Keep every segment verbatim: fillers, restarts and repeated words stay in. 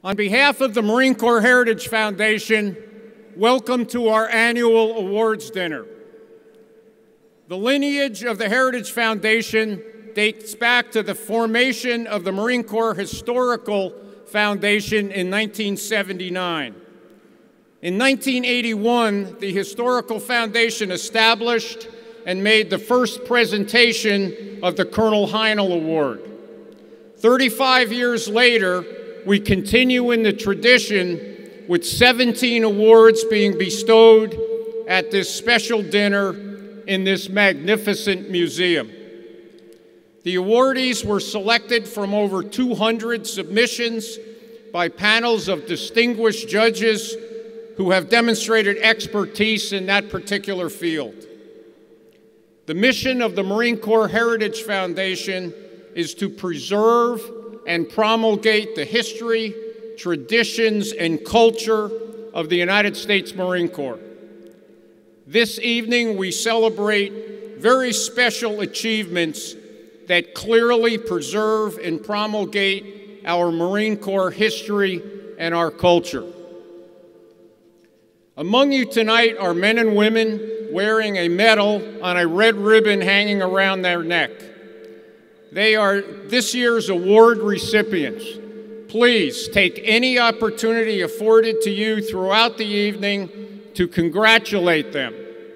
On behalf of the Marine Corps Heritage Foundation, welcome to our annual awards dinner. The lineage of the Heritage Foundation dates back to the formation of the Marine Corps Historical Foundation in nineteen seventy-nine. In nineteen eighty-one, the Historical Foundation established and made the first presentation of the Colonel Heinel Award. thirty-five years later, we continue in the tradition with seventeen awards being bestowed at this special dinner in this magnificent museum. The awardees were selected from over two hundred submissions by panels of distinguished judges who have demonstrated expertise in that particular field. The mission of the Marine Corps Heritage Foundation is to preserve and promulgate the history, traditions, and culture of the United States Marine Corps. This evening, we celebrate very special achievements that clearly preserve and promulgate our Marine Corps history and our culture. Among you tonight are men and women wearing a medal on a red ribbon hanging around their neck. They are this year's award recipients. Please take any opportunity afforded to you throughout the evening to congratulate them.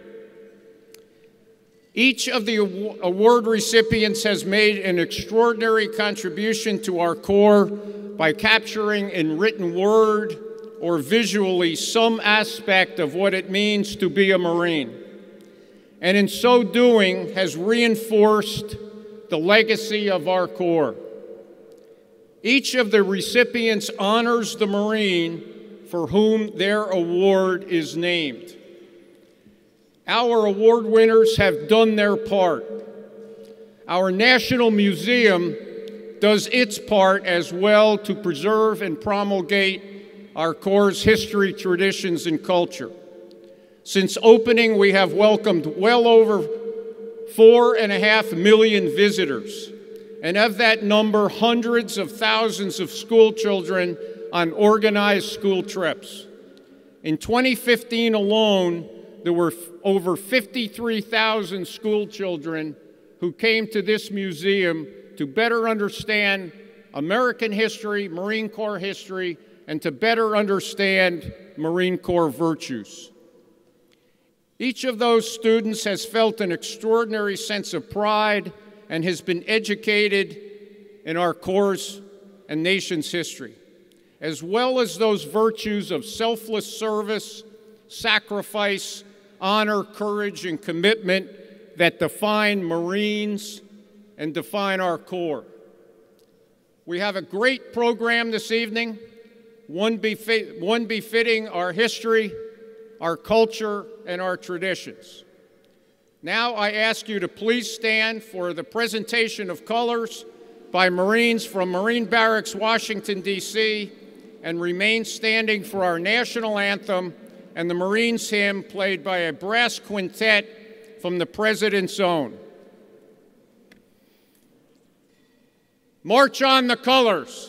Each of the award recipients has made an extraordinary contribution to our Corps by capturing in written word or visually some aspect of what it means to be a Marine, and in so doing has reinforced the legacy of our Corps. Each of the recipients honors the Marine for whom their award is named. Our award winners have done their part. Our National Museum does its part as well to preserve and promulgate our Corps' history, traditions, and culture. Since opening, we have welcomed well over four and a half million visitors, and of that number, hundreds of thousands of school children on organized school trips. In twenty fifteen alone, there were over fifty-three thousand school children who came to this museum to better understand American history, Marine Corps history, and to better understand Marine Corps virtues. Each of those students has felt an extraordinary sense of pride and has been educated in our Corps' and nation's history, as well as those virtues of selfless service, sacrifice, honor, courage, and commitment that define Marines and define our Corps. We have a great program this evening, one, befit, one befitting our history, our culture, and our traditions. Now I ask you to please stand for the presentation of colors by Marines from Marine Barracks, Washington, D C, and remain standing for our national anthem and the Marines hymn played by a brass quintet from the President's Own. March on the colors.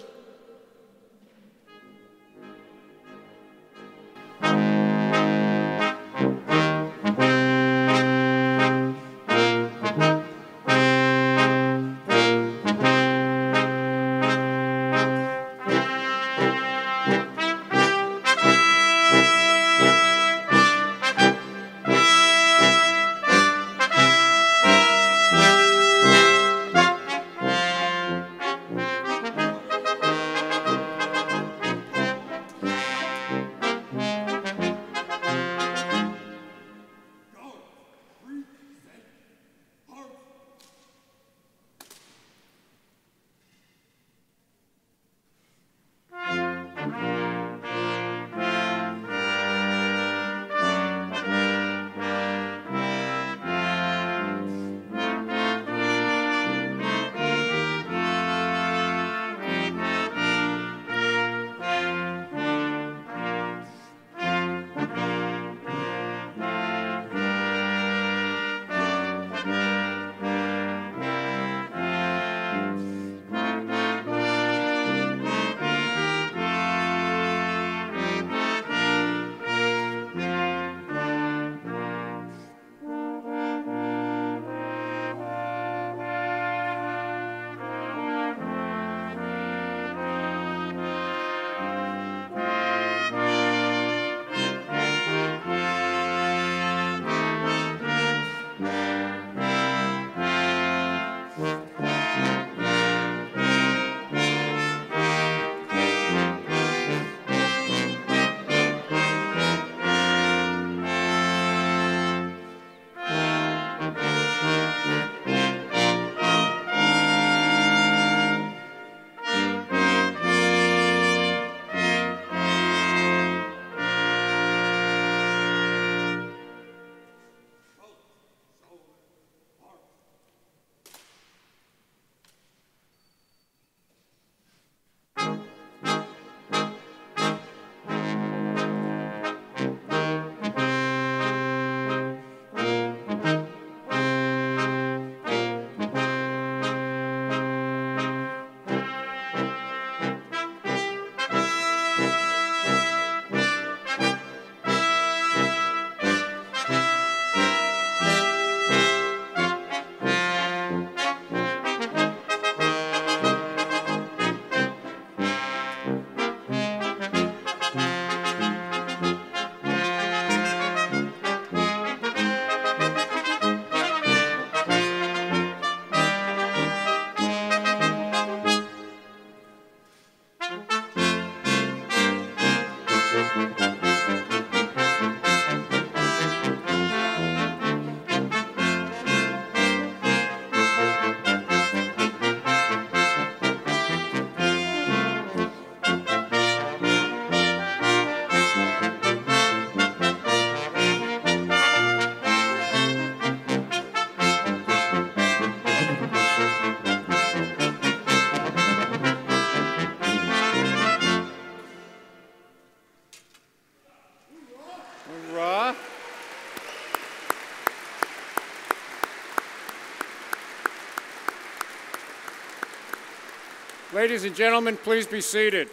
Ladies and gentlemen, please be seated.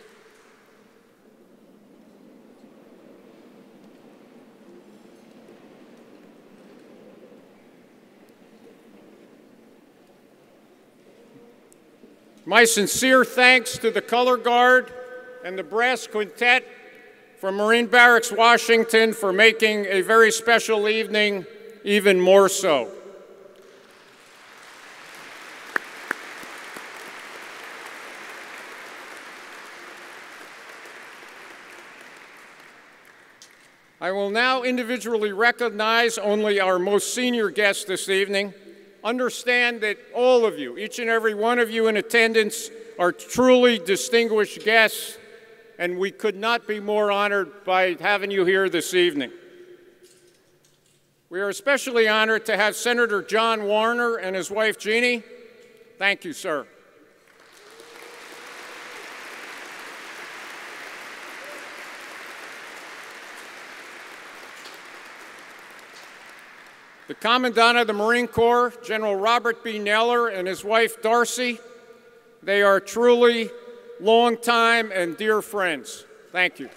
My sincere thanks to the Color Guard and the Brass Quintet from Marine Barracks, Washington, for making a very special evening even more so. I will now individually recognize only our most senior guests this evening. Understand that all of you, each and every one of you in attendance, are truly distinguished guests, and we could not be more honored by having you here this evening. We are especially honored to have Senator John Warner and his wife Jeannie. Thank you, sir. The Commandant of the Marine Corps, General Robert B. Neller, and his wife Darcy, they are truly longtime and dear friends. Thank you.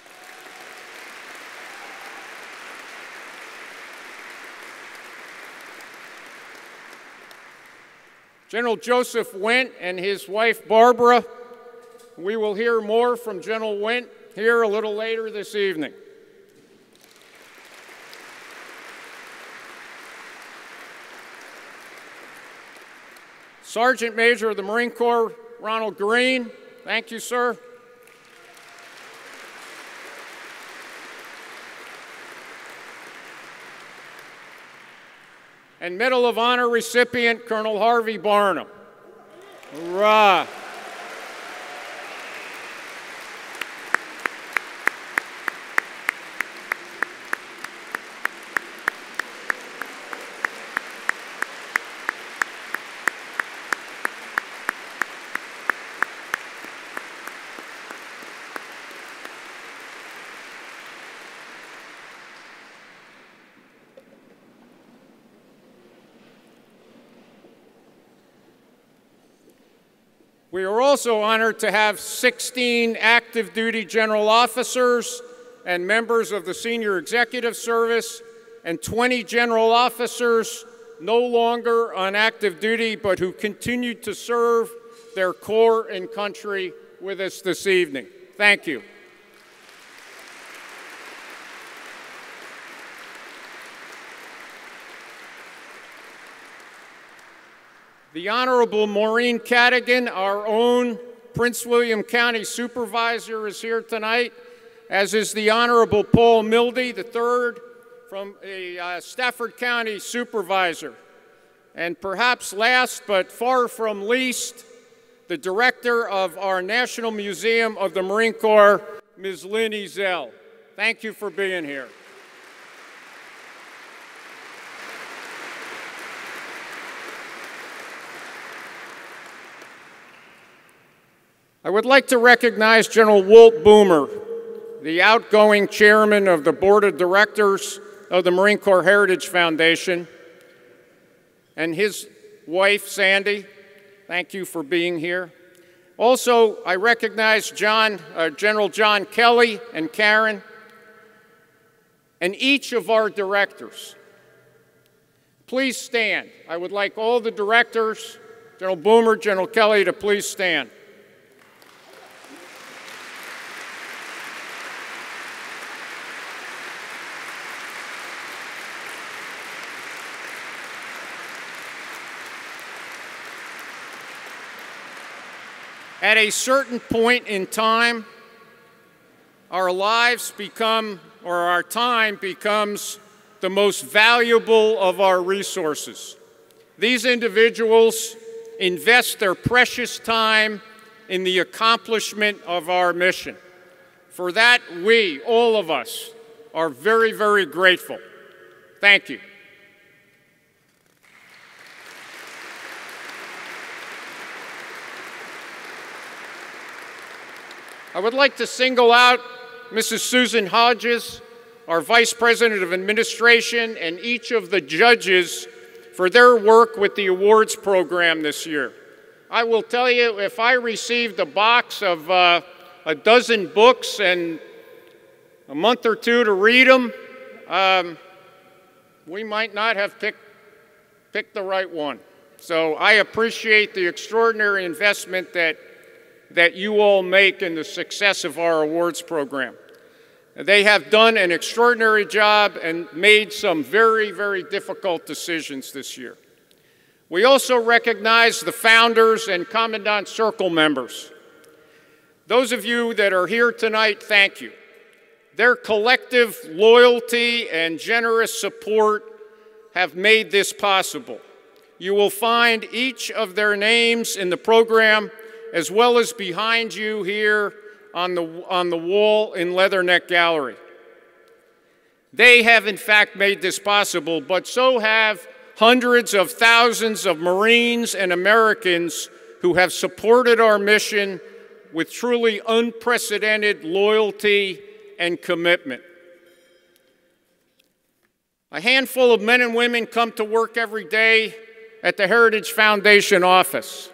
General Joseph Wendt and his wife Barbara, we will hear more from General Wendt here a little later this evening. Sergeant Major of the Marine Corps, Ronald Green. Thank you, sir. And Medal of Honor recipient, Colonel Harvey Barnum. Hurrah. We are also honored to have sixteen active duty general officers and members of the Senior Executive Service and twenty general officers no longer on active duty but who continue to serve their corps and country with us this evening. Thank you. The Honorable Maureen Cadigan, our own Prince William County Supervisor, is here tonight, as is the Honorable Paul Mildy, the third from a uh, Stafford County Supervisor. And perhaps last but far from least, the Director of our National Museum of the Marine Corps, Miz Lynn Ezell. Thank you for being here. I would like to recognize General Walt Boomer, the outgoing chairman of the Board of Directors of the Marine Corps Heritage Foundation, and his wife, Sandy. Thank you for being here. Also, I recognize John, uh, General John Kelly and Karen, and each of our directors. Please stand. I would like all the directors, General Boomer, General Kelly, to please stand. At a certain point in time, our lives become, or our time becomes, the most valuable of our resources. These individuals invest their precious time in the accomplishment of our mission. For that, we, all of us, are very, very grateful. Thank you. I would like to single out Missus Susan Hodges, our Vice President of Administration, and each of the judges for their work with the awards program this year. I will tell you, if I received a box of uh, a dozen books and a month or two to read them, um, we might not have picked, picked the right one. So I appreciate the extraordinary investment that, that you all make in the success of our awards program. They have done an extraordinary job and made some very, very difficult decisions this year. We also recognize the founders and Commandant Circle members. Those of you that are here tonight, thank you. Their collective loyalty and generous support have made this possible. You will find each of their names in the program, as well as behind you here on the, on the wall in Leatherneck Gallery. They have in fact made this possible, but so have hundreds of thousands of Marines and Americans who have supported our mission with truly unprecedented loyalty and commitment. A handful of men and women come to work every day at the Heritage Foundation office.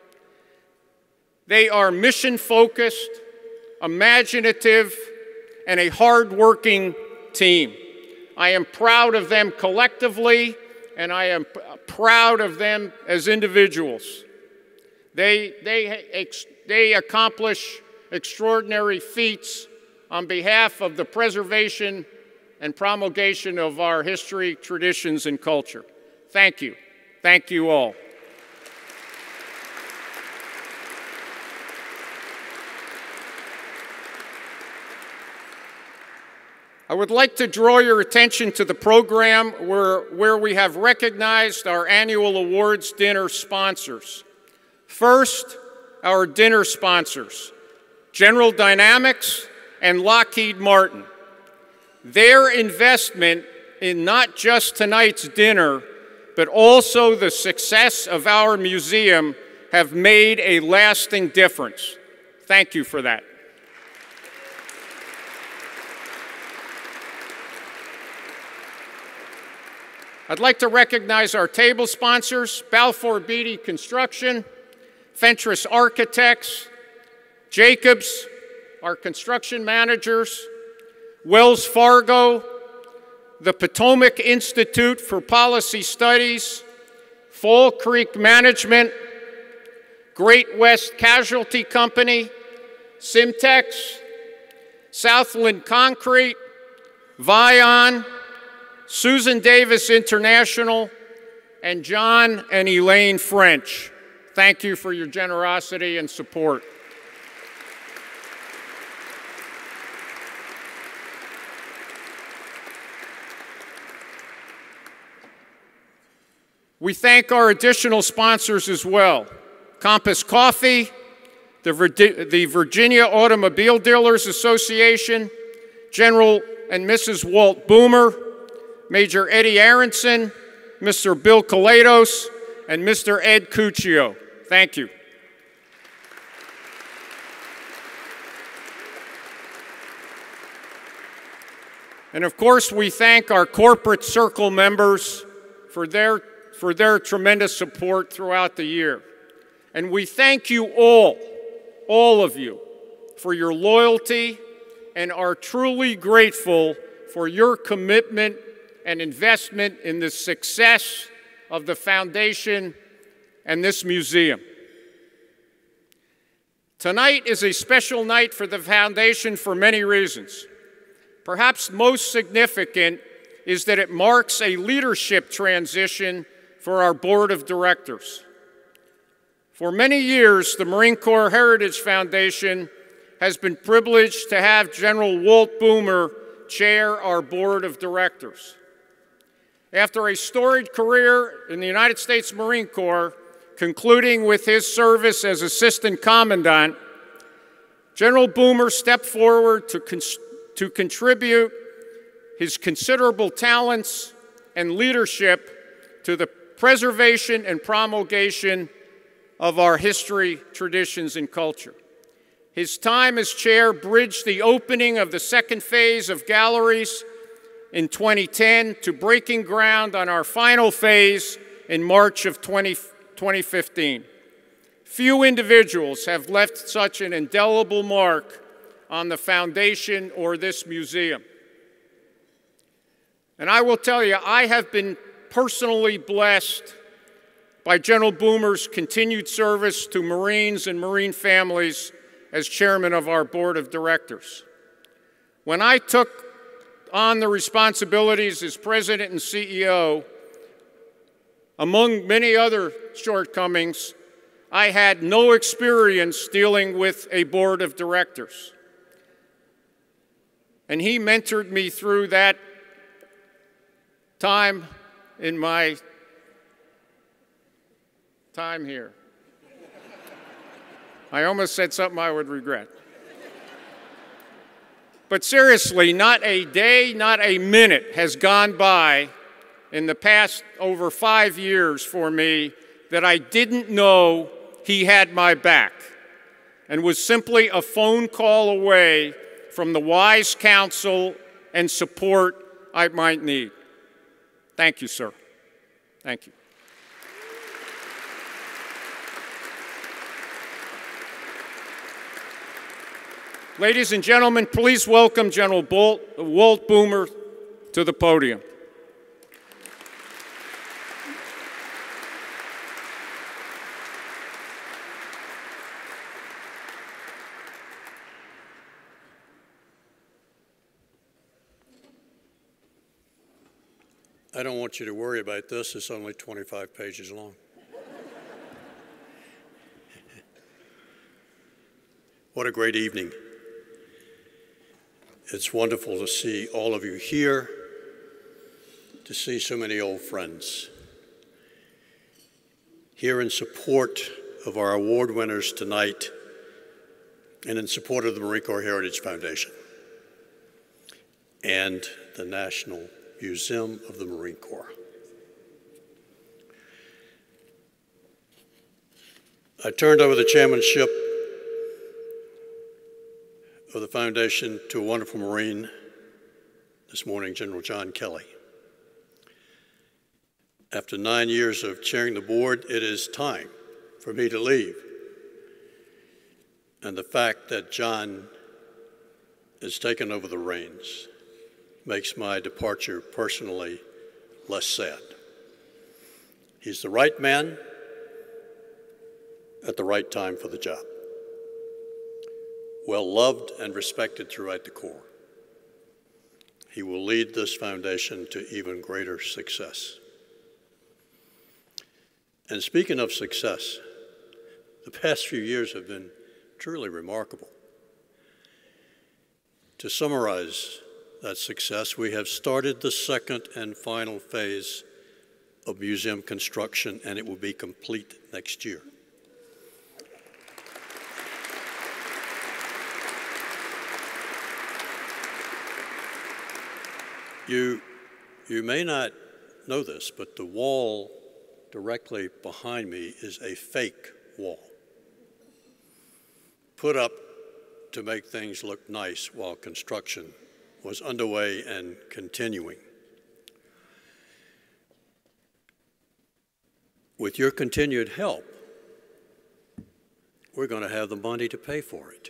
They are mission-focused, imaginative, and a hard-working team. I am proud of them collectively, and I am proud of them as individuals. They, they, they accomplish extraordinary feats on behalf of the preservation and promulgation of our history, traditions, and culture. Thank you. Thank you all. I would like to draw your attention to the program where, where we have recognized our annual awards dinner sponsors. First, our dinner sponsors, General Dynamics and Lockheed Martin. Their investment in not just tonight's dinner, but also the success of our museum have made a lasting difference. Thank you for that. I'd like to recognize our table sponsors, Balfour Beatty Construction, Fentress Architects, Jacobs, our construction managers, Wells Fargo, the Potomac Institute for Policy Studies, Fall Creek Management, Great West Casualty Company, Simtex, Southland Concrete, Vion, Susan Davis International, and John and Elaine French. Thank you for your generosity and support. We thank our additional sponsors as well. Compass Coffee, the, Vir the Virginia Automobile Dealers Association, General and Missus Walt Boomer, Major Eddie Aronson, Mister Bill Kalados, and Mister Ed Cuccio. Thank you. And of course, we thank our corporate circle members for their, for their tremendous support throughout the year. And we thank you all, all of you, for your loyalty and are truly grateful for your commitment and investment in the success of the foundation and this museum. Tonight is a special night for the foundation for many reasons. Perhaps most significant is that it marks a leadership transition for our board of directors. For many years, the Marine Corps Heritage Foundation has been privileged to have General Walt Boomer chair our board of directors. After a storied career in the United States Marine Corps, concluding with his service as Assistant Commandant, General Boomer stepped forward to, con to contribute his considerable talents and leadership to the preservation and promulgation of our history, traditions, and culture. His time as chair bridged the opening of the second phase of galleries in twenty ten to breaking ground on our final phase in March of twenty fifteen. Few individuals have left such an indelible mark on the foundation or this museum. And I will tell you, I have been personally blessed by General Boomer's continued service to Marines and Marine families as chairman of our board of directors. When I took on the responsibilities as president and C E O, among many other shortcomings, I had no experience dealing with a board of directors. And he mentored me through that time in my time here. I almost said something I would regret. But seriously, not a day, not a minute has gone by in the past over five years for me that I didn't know he had my back and was simply a phone call away from the wise counsel and support I might need. Thank you, sir. Thank you. Ladies and gentlemen, please welcome General Bolt, Walt Boomer to the podium. I don't want you to worry about this. It's only twenty-five pages long. What a great evening. It's wonderful to see all of you here, to see so many old friends. Here in support of our award winners tonight and in support of the Marine Corps Heritage Foundation and the National Museum of the Marine Corps. I turned over the chairmanship of the foundation to a wonderful Marine this morning, General John Kelly. After nine years of chairing the board, it is time for me to leave. And the fact that John has taken over the reins makes my departure personally less sad. He's the right man at the right time for the job. Well loved and respected throughout the Corps. He will lead this foundation to even greater success. And speaking of success, the past few years have been truly remarkable. To summarize that success, we have started the second and final phase of museum construction, and it will be complete next year. You, you may not know this, but the wall directly behind me is a fake wall, put up to make things look nice while construction was underway and continuing. With your continued help, we're going to have the money to pay for it.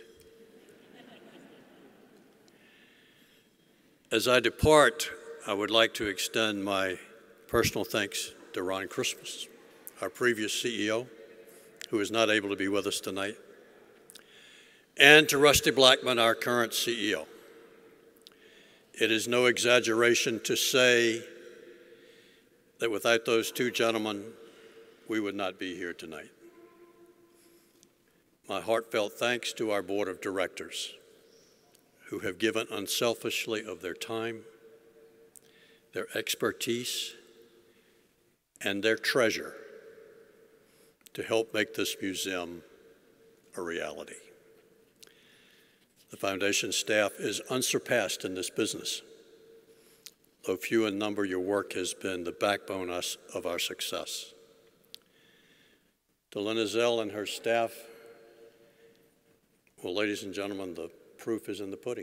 As I depart, I would like to extend my personal thanks to Ron Christmas, our previous C E O, who is not able to be with us tonight, and to Rusty Blackman, our current C E O. It is no exaggeration to say that without those two gentlemen, we would not be here tonight. My heartfelt thanks to our board of directors, who have given unselfishly of their time, their expertise, and their treasure to help make this museum a reality. The foundation staff is unsurpassed in this business. Though few in number, your work has been the backbone of our success. To Lynn Zell and her staff, well, ladies and gentlemen, the proof is in the pudding.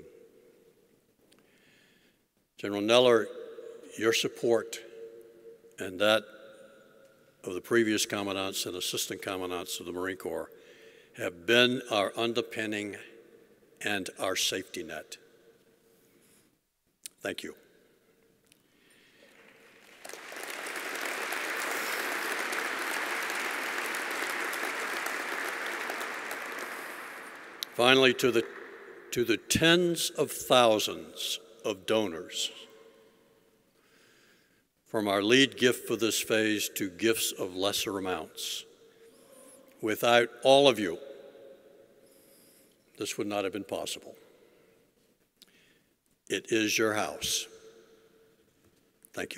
General Neller, your support and that of the previous commandants and assistant commandants of the Marine Corps have been our underpinning and our safety net. Thank you. Finally, to the, to the tens of thousands of donors, from our lead gift for this phase to gifts of lesser amounts. Without all of you, this would not have been possible. It is your house. Thank you.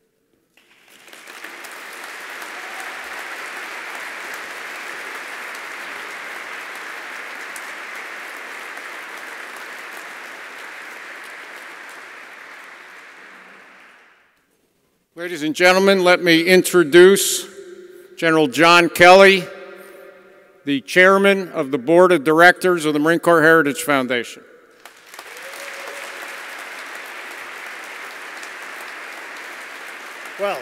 Ladies and gentlemen, let me introduce General John Kelly, the chairman of the Board of Directors of the Marine Corps Heritage Foundation. Well,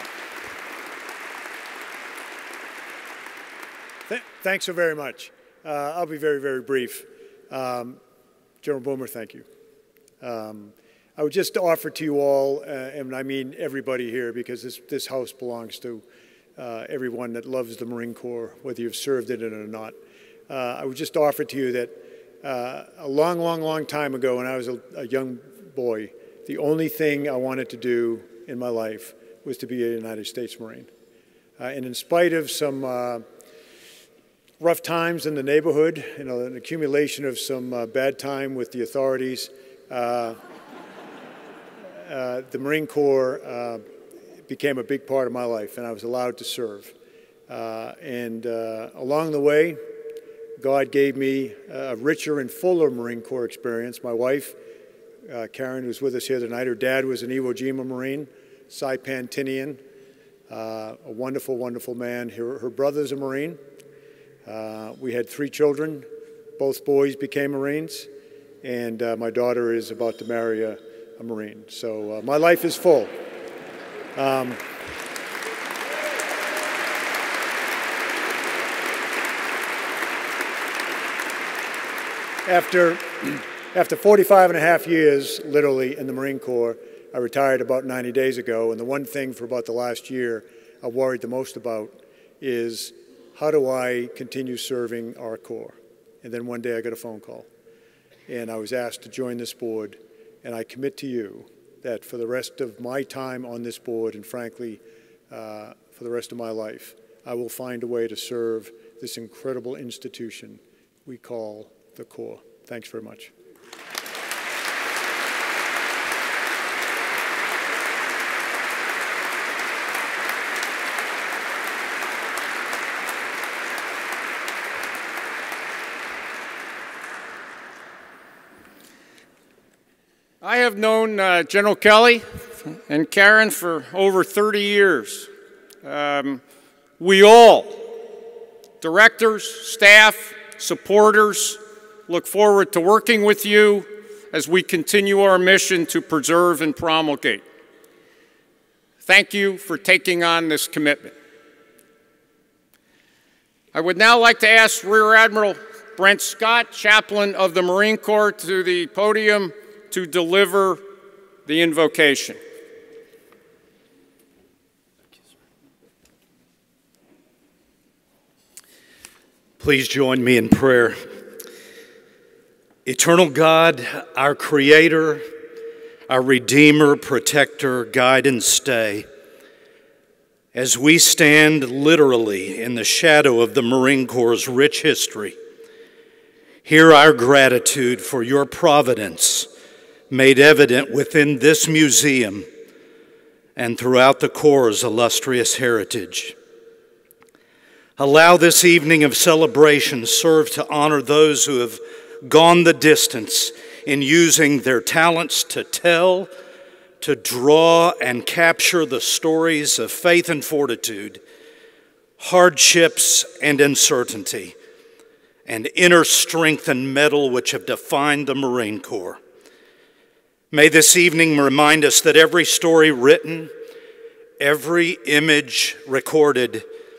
th thanks so very much. Uh, I'll be very, very brief. Um, General Boomer, thank you. Um, I would just offer to you all, uh, and I mean everybody here, because this, this house belongs to uh, everyone that loves the Marine Corps, whether you've served in it or not. Uh, I would just offer to you that uh, a long, long, long time ago when I was a, a young boy, the only thing I wanted to do in my life was to be a United States Marine. Uh, and in spite of some uh, rough times in the neighborhood, you know, an accumulation of some uh, bad time with the authorities, uh, Uh, the Marine Corps uh, became a big part of my life, and I was allowed to serve. Uh, and uh, along the way, God gave me a richer and fuller Marine Corps experience. My wife, uh, Karen, who's with us here tonight, her dad was an Iwo Jima Marine, Saipan Tinian, uh, a wonderful, wonderful man. Her, her brother's a Marine. Uh, we had three children. Both boys became Marines, and uh, my daughter is about to marry a a Marine. So uh, my life is full. Um, after, after forty-five and a half years, literally, in the Marine Corps, I retired about ninety days ago, and the one thing for about the last year I worried the most about is how do I continue serving our Corps? And then one day I got a phone call, and I was asked to join this board. And I commit to you that for the rest of my time on this board, and frankly, uh, for the rest of my life, I will find a way to serve this incredible institution we call the Corps. Thanks very much. I have known uh, General Kelly and Karen for over thirty years. Um, we all, directors, staff, supporters, look forward to working with you as we continue our mission to preserve and promulgate. Thank you for taking on this commitment. I would now like to ask Rear Admiral Brent Scott, Chaplain of the Marine Corps, to the podium to deliver the invocation. Please join me in prayer. Eternal God, our Creator, our Redeemer, Protector, Guide, and Stay, as we stand literally in the shadow of the Marine Corps' rich history, hear our gratitude for your providence made evident within this museum and throughout the Corps' illustrious heritage. Allow this evening of celebration serve to honor those who have gone the distance in using their talents to tell, to draw and capture the stories of faith and fortitude, hardships and uncertainty, and inner strength and mettle which have defined the Marine Corps. May this evening remind us that every story written, every image recorded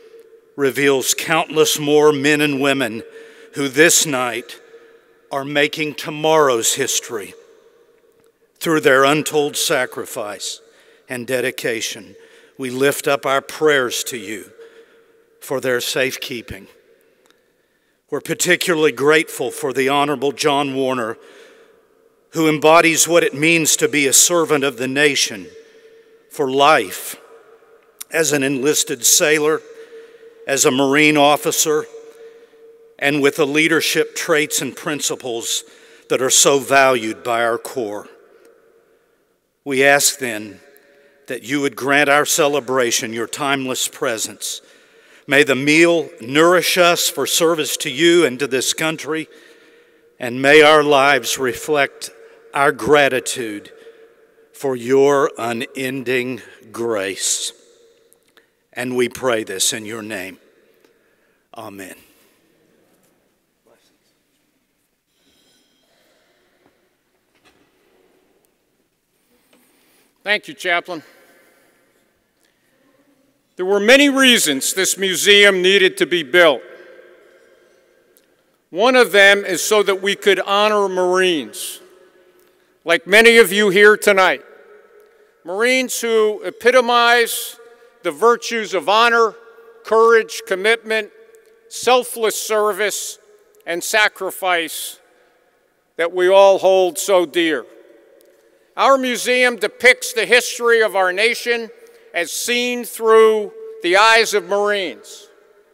reveals countless more men and women who this night are making tomorrow's history through their untold sacrifice and dedication. We lift up our prayers to you for their safekeeping. We're particularly grateful for the Honorable John Warner, who embodies what it means to be a servant of the nation for life, as an enlisted sailor, as a Marine officer, and with the leadership traits and principles that are so valued by our Corps. We ask then that you would grant our celebration your timeless presence. May the meal nourish us for service to you and to this country, and may our lives reflect our gratitude for your unending grace. And we pray this in your name. Amen. Thank you, Chaplain. There were many reasons this museum needed to be built. One of them is so that we could honor Marines, like many of you here tonight. Marines who epitomize the virtues of honor, courage, commitment, selfless service, and sacrifice that we all hold so dear. Our museum depicts the history of our nation as seen through the eyes of Marines,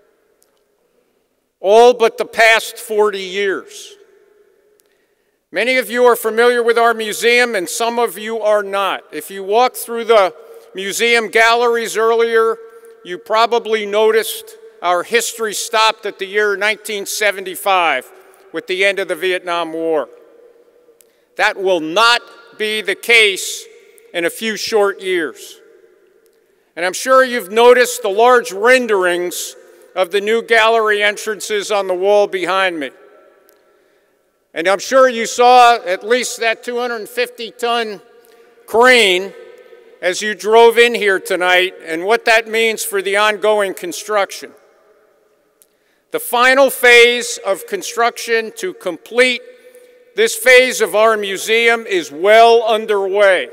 all but the past forty years. Many of you are familiar with our museum, and some of you are not. If you walked through the museum galleries earlier, you probably noticed our history stopped at the year nineteen seventy-five with the end of the Vietnam War. That will not be the case in a few short years. And I'm sure you've noticed the large renderings of the new gallery entrances on the wall behind me. And I'm sure you saw at least that two hundred fifty ton crane as you drove in here tonight and what that means for the ongoing construction. The final phase of construction to complete this phase of our museum is well underway.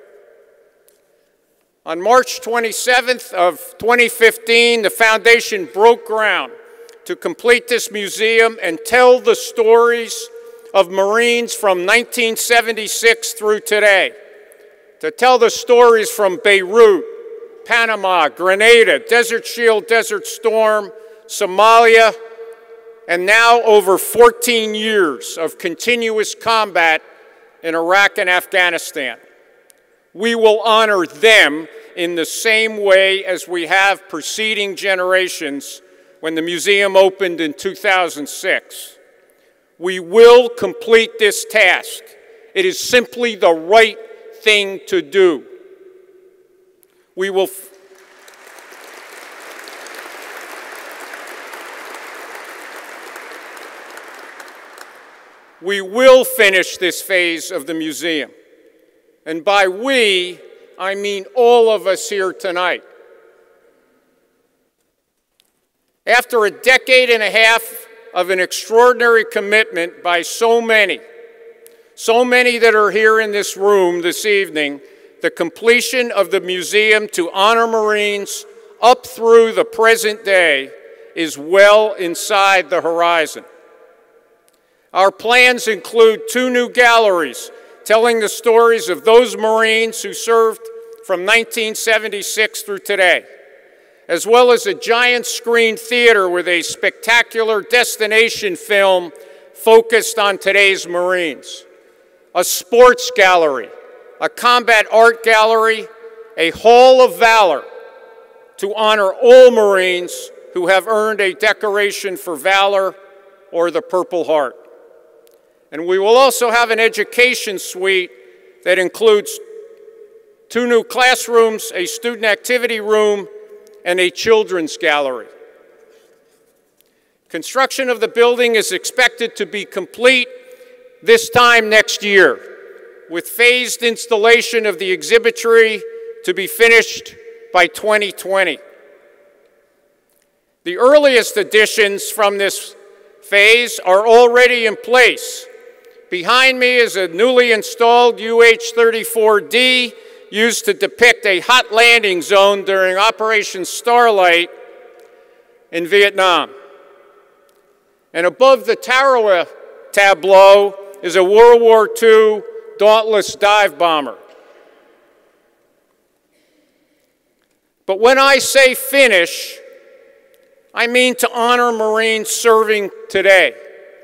On March twenty-seventh of twenty fifteen, the foundation broke ground to complete this museum and tell the stories of Marines from nineteen seventy-six through today, to tell the stories from Beirut, Panama, Grenada, Desert Shield, Desert Storm, Somalia, and now over fourteen years of continuous combat in Iraq and Afghanistan. We will honor them in the same way as we have preceding generations when the museum opened in two thousand six. We will complete this task. It is simply the right thing to do. We will We will finish this phase of the museum. And by we, I mean all of us here tonight. After a decade and a half of an extraordinary commitment by so many, so many that are here in this room this evening, the completion of the museum to honor Marines up through the present day is well inside the horizon. Our plans include two new galleries telling the stories of those Marines who served from nineteen seventy-six through today, as well as a giant screen theater with a spectacular destination film focused on today's Marines, a sports gallery, a combat art gallery, a Hall of Valor to honor all Marines who have earned a decoration for valor or the Purple Heart. And we will also have an education suite that includes two new classrooms, a student activity room, and a children's gallery. Construction of the building is expected to be complete this time next year, with phased installation of the exhibitry to be finished by twenty twenty. The earliest additions from this phase are already in place. Behind me is a newly installed U H thirty-four D used to depict a hot landing zone during Operation Starlight in Vietnam. And above the Tarawa tableau is a World War Two Dauntless dive bomber. But when I say finish, I mean to honor Marines serving today.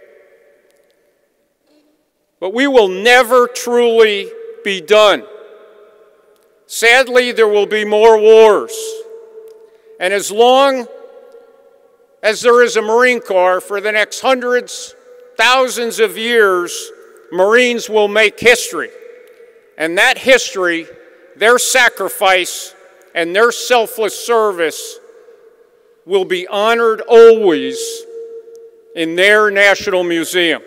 But we will never truly be done. Sadly, there will be more wars. And as long as there is a Marine Corps, for the next hundreds, thousands of years, Marines will make history. And that history, their sacrifice, and their selfless service will be honored always in their National Museum.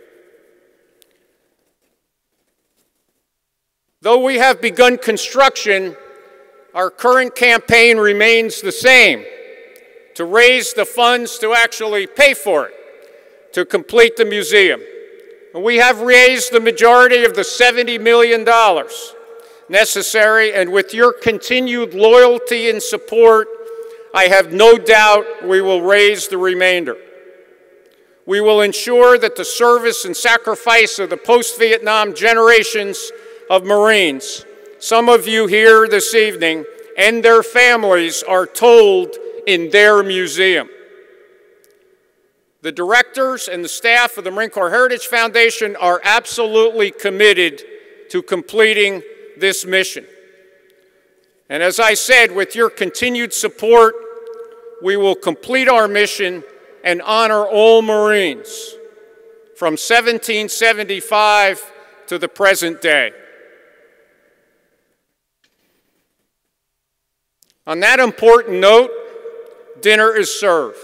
Though we have begun construction, our current campaign remains the same: to raise the funds to actually pay for it, to complete the museum. And we have raised the majority of the seventy million dollars necessary, and with your continued loyalty and support, I have no doubt we will raise the remainder. We will ensure that the service and sacrifice of the post-Vietnam generations of Marines, some of you here this evening, and their families are told in their museum. The directors and the staff of the Marine Corps Heritage Foundation are absolutely committed to completing this mission. And as I said, with your continued support, we will complete our mission and honor all Marines from seventeen seventy-five to the present day. On that important note, dinner is served.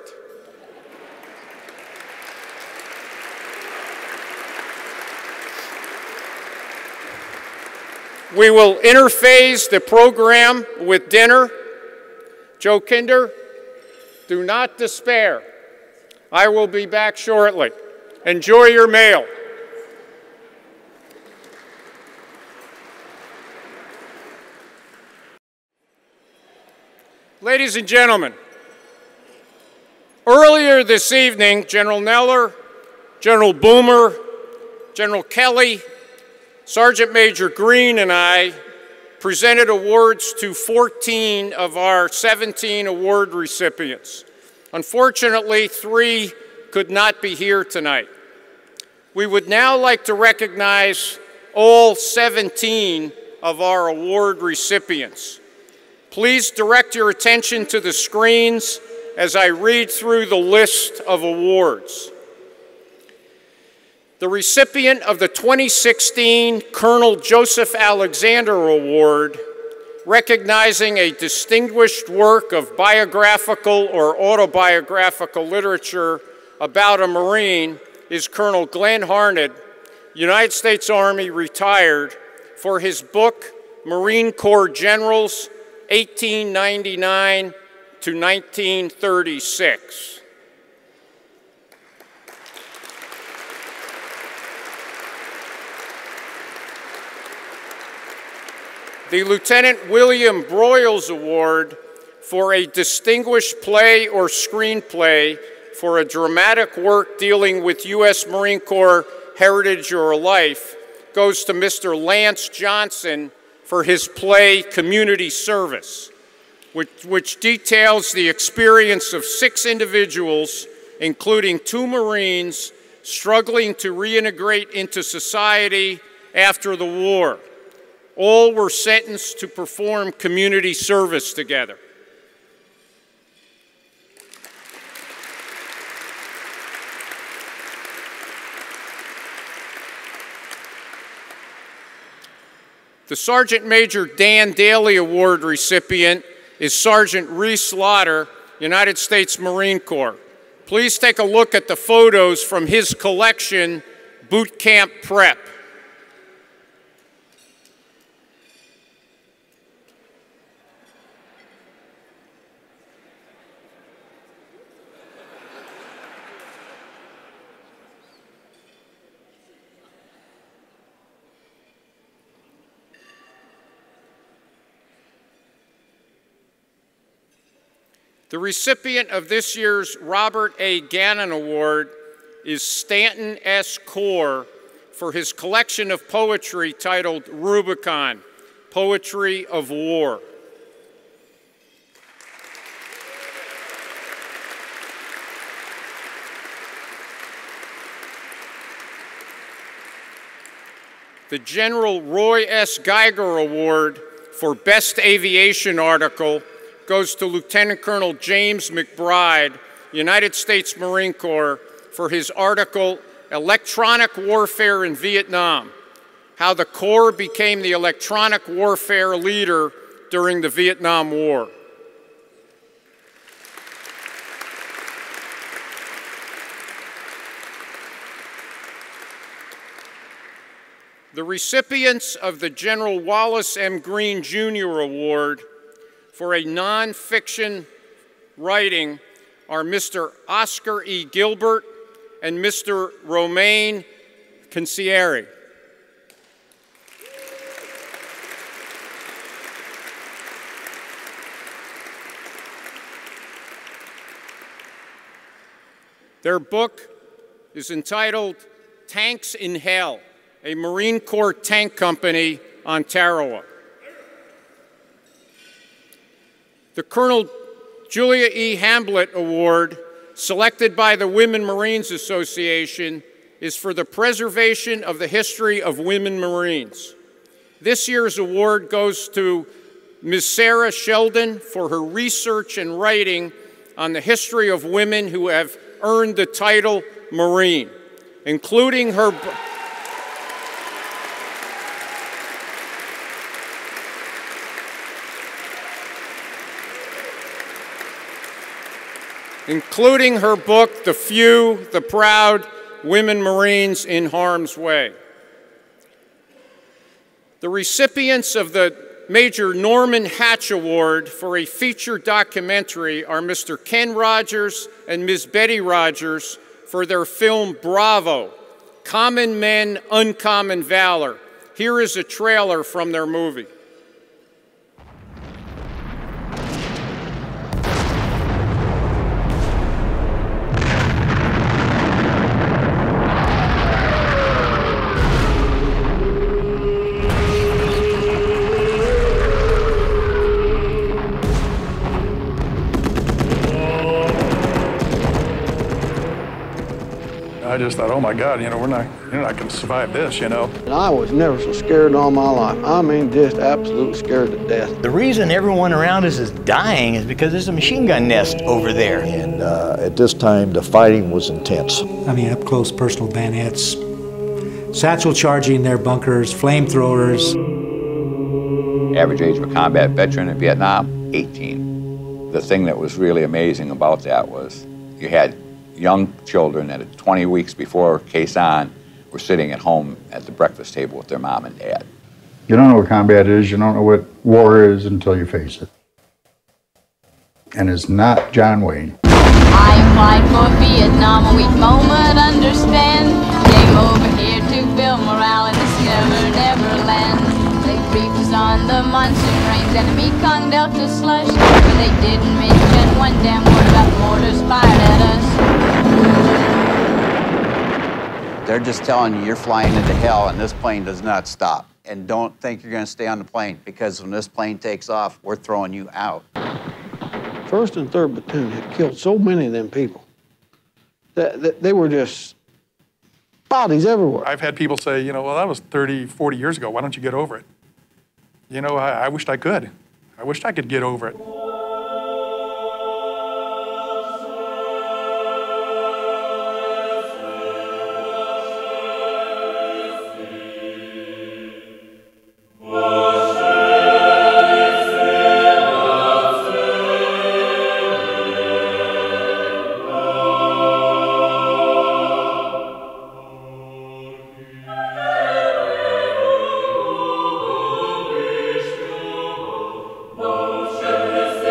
We will interphase the program with dinner. Joe Kinder, do not despair. I will be back shortly. Enjoy your meal. Ladies and gentlemen, earlier this evening, General Neller, General Boomer, General Kelly, Sergeant Major Green, and I presented awards to fourteen of our seventeen award recipients. Unfortunately, three could not be here tonight. We would now like to recognize all seventeen of our award recipients. Please direct your attention to the screens as I read through the list of awards. The recipient of the twenty sixteen Colonel Joseph Alexander Award, recognizing a distinguished work of biographical or autobiographical literature about a Marine, is Colonel Glenn Harned, United States Army, retired, for his book, Marine Corps Generals, eighteen ninety-nine to nineteen thirty-six. The Lieutenant William Broyles Award for a distinguished play or screenplay for a dramatic work dealing with U S Marine Corps heritage or life goes to Mister Lance Johnson for his play Community Service, which, which details the experience of six individuals, including two Marines, struggling to reintegrate into society after the war. All were sentenced to perform community service together. The Sergeant Major Dan Daly Award recipient is Sergeant Reese Lauder, United States Marine Corps. Please take a look at the photos from his collection, Boot Camp Prep. The recipient of this year's Robert A. Gannon Award is Stanton S. Core for his collection of poetry titled Rubicon, Poetry of War. The General Roy S. Geiger Award for Best Aviation Article goes to Lieutenant Colonel James McBride, United States Marine Corps, for his article, Electronic Warfare in Vietnam, How the Corps Became the Electronic Warfare Leader During the Vietnam War. The recipients of the General Wallace M. Green Junior Award for a nonfiction writing are Mister Oscar E. Gilbert and Mister Romain Consieri. Their book is entitled Tanks in Hell, a Marine Corps tank company on Tarawa. The Colonel Julia E. Hamblett Award, selected by the Women Marines Association, is for the preservation of the history of women Marines. This year's award goes to Miz Sarah Sheldon for her research and writing on the history of women who have earned the title Marine, including her including her book, The Few, the Proud, Women Marines in Harm's Way. The recipients of the Major Norman Hatch Award for a feature documentary are Mister Ken Rogers and Miz Betty Rogers for their film Bravo, Common Men, Uncommon Valor. Here is a trailer from their movie. I just thought, oh my God, you know, we're not, you're not going to survive this, you know. And I was never so scared in all my life. I mean, just absolutely scared to death. The reason everyone around us is dying is because there's a machine gun nest over there. And uh, at this time, the fighting was intense. I mean, up close personal bayonets, satchel charging their bunkers, flamethrowers. Average age of a combat veteran in Vietnam, eighteen. The thing that was really amazing about that was you had young children that twenty weeks before Case On were sitting at home at the breakfast table with their mom and dad. You don't know what combat is, you don't know what war is until you face it. And it's not John Wayne. I applied for Vietnam, a weak moment, understand. Came over here to build morale in this never, never land. They briefed us on the monsoon rains and the Mekong Delta slush, but they didn't mention one damn word about mortars fired at us. They're just telling you you're flying into hell and this plane does not stop. And don't think you're going to stay on the plane, because when this plane takes off, we're throwing you out. First and third platoon had killed so many of them people that, that they were just bodies everywhere. I've had people say, you know, well, that was thirty, forty years ago. Why don't you get over it? You know, I, I wished I could. I wished I could get over it. Yes.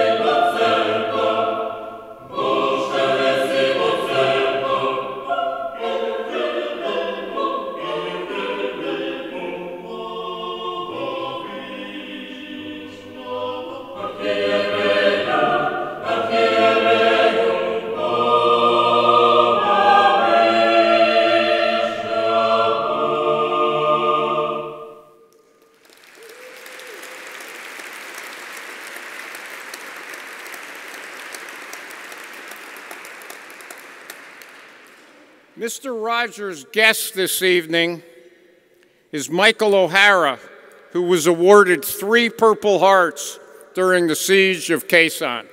Mister Rogers' guest this evening is Michael O'Hara, who was awarded three Purple Hearts during the siege of Khe Sanh.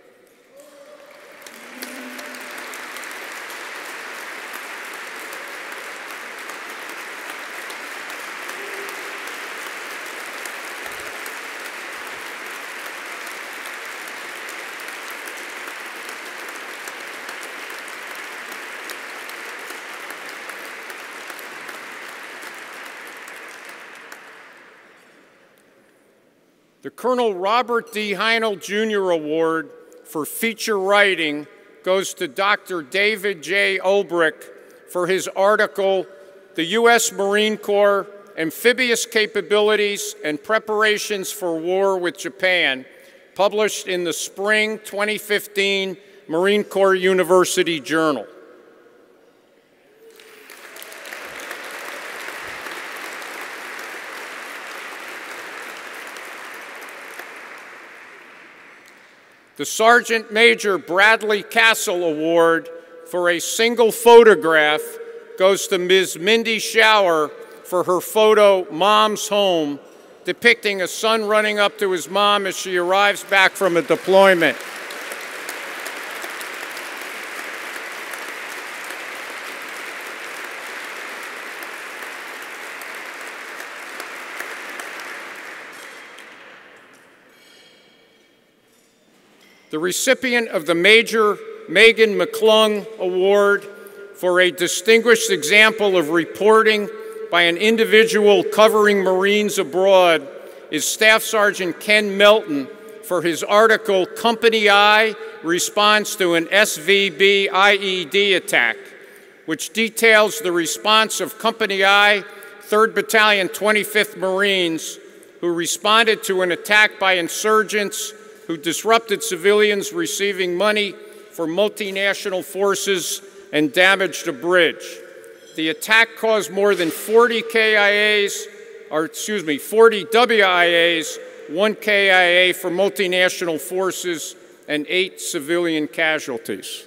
The Colonel Robert D. Heinel Junior Award for feature writing goes to Doctor David J. Olbrich for his article, "The U S Marine Corps Amphibious Capabilities and Preparations for War with Japan," published in the Spring twenty fifteen Marine Corps University Journal. The Sergeant Major Bradley Castle Award for a single photograph goes to Miz Mindy Shower for her photo, Mom's Home, depicting a son running up to his mom as she arrives back from a deployment. The recipient of the Major Megan McClung Award for a distinguished example of reporting by an individual covering Marines abroad is Staff Sergeant Ken Melton for his article, "Company I Responds to an S V B I E D Attack," which details the response of Company I, third Battalion, twenty-fifth Marines, who responded to an attack by insurgents who disrupted civilians receiving money for multinational forces and damaged a bridge. The attack caused more than forty K I As, or excuse me, forty W I As, one K I A for multinational forces, and eight civilian casualties.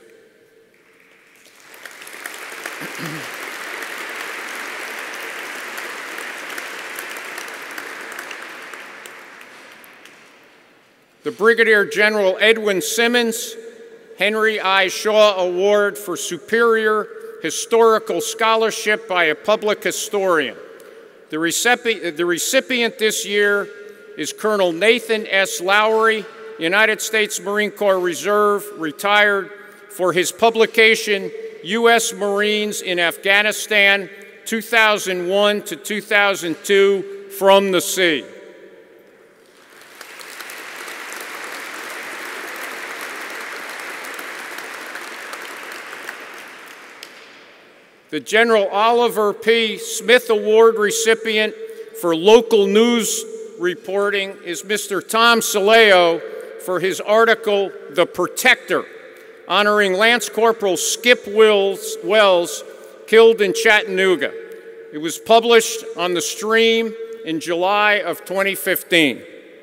The Brigadier General Edwin Simmons Henry I. Shaw Award for Superior Historical Scholarship by a Public Historian. The recipient, the recipient this year is Colonel Nathan S. Lowry, United States Marine Corps Reserve, retired, for his publication, U S Marines in Afghanistan, two thousand one to two thousand two, From the Sea. The General Oliver P. Smith Award recipient for local news reporting is Mister Tom Saleo for his article, "The Protector," honoring Lance Corporal Skip Wells, Wells, killed in Chattanooga. It was published on the Stream in July of twenty fifteen.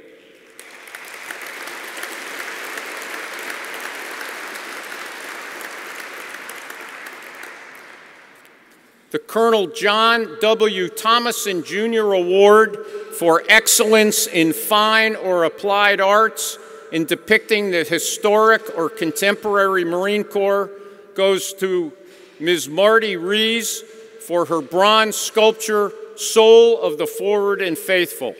The Colonel John W. Thomason Junior Award for Excellence in Fine or Applied Arts in depicting the historic or contemporary Marine Corps goes to Miz Marty Rees for her bronze sculpture, Soul of the Forward and Faithful.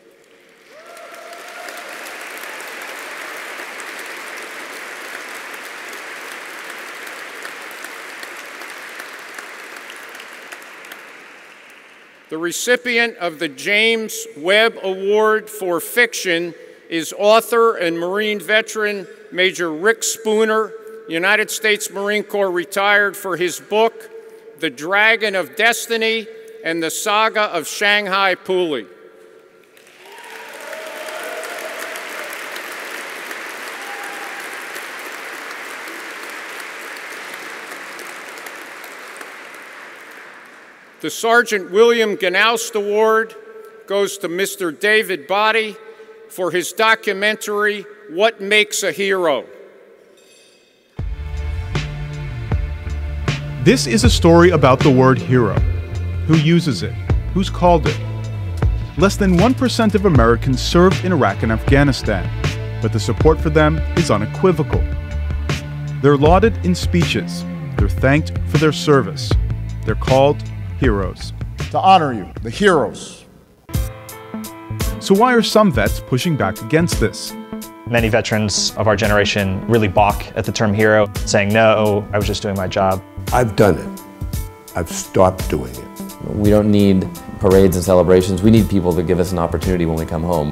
The recipient of the James Webb Award for Fiction is author and Marine veteran Major Rick Spooner, United States Marine Corps retired, for his book, The Dragon of Destiny and the Saga of Shanghai Puli. The Sergeant William Gnaust Award goes to Mister David Body for his documentary, What Makes a Hero? This is a story about the word hero. Who uses it? Who's called it? Less than one percent of Americans served in Iraq and Afghanistan, but the support for them is unequivocal. They're lauded in speeches. They're thanked for their service. They're called heroes. To honor you, the heroes. So why are some vets pushing back against this? Many veterans of our generation really balk at the term hero, saying, no, I was just doing my job. I've done it. I've stopped doing it. We don't need parades and celebrations. We need people to give us an opportunity when we come home.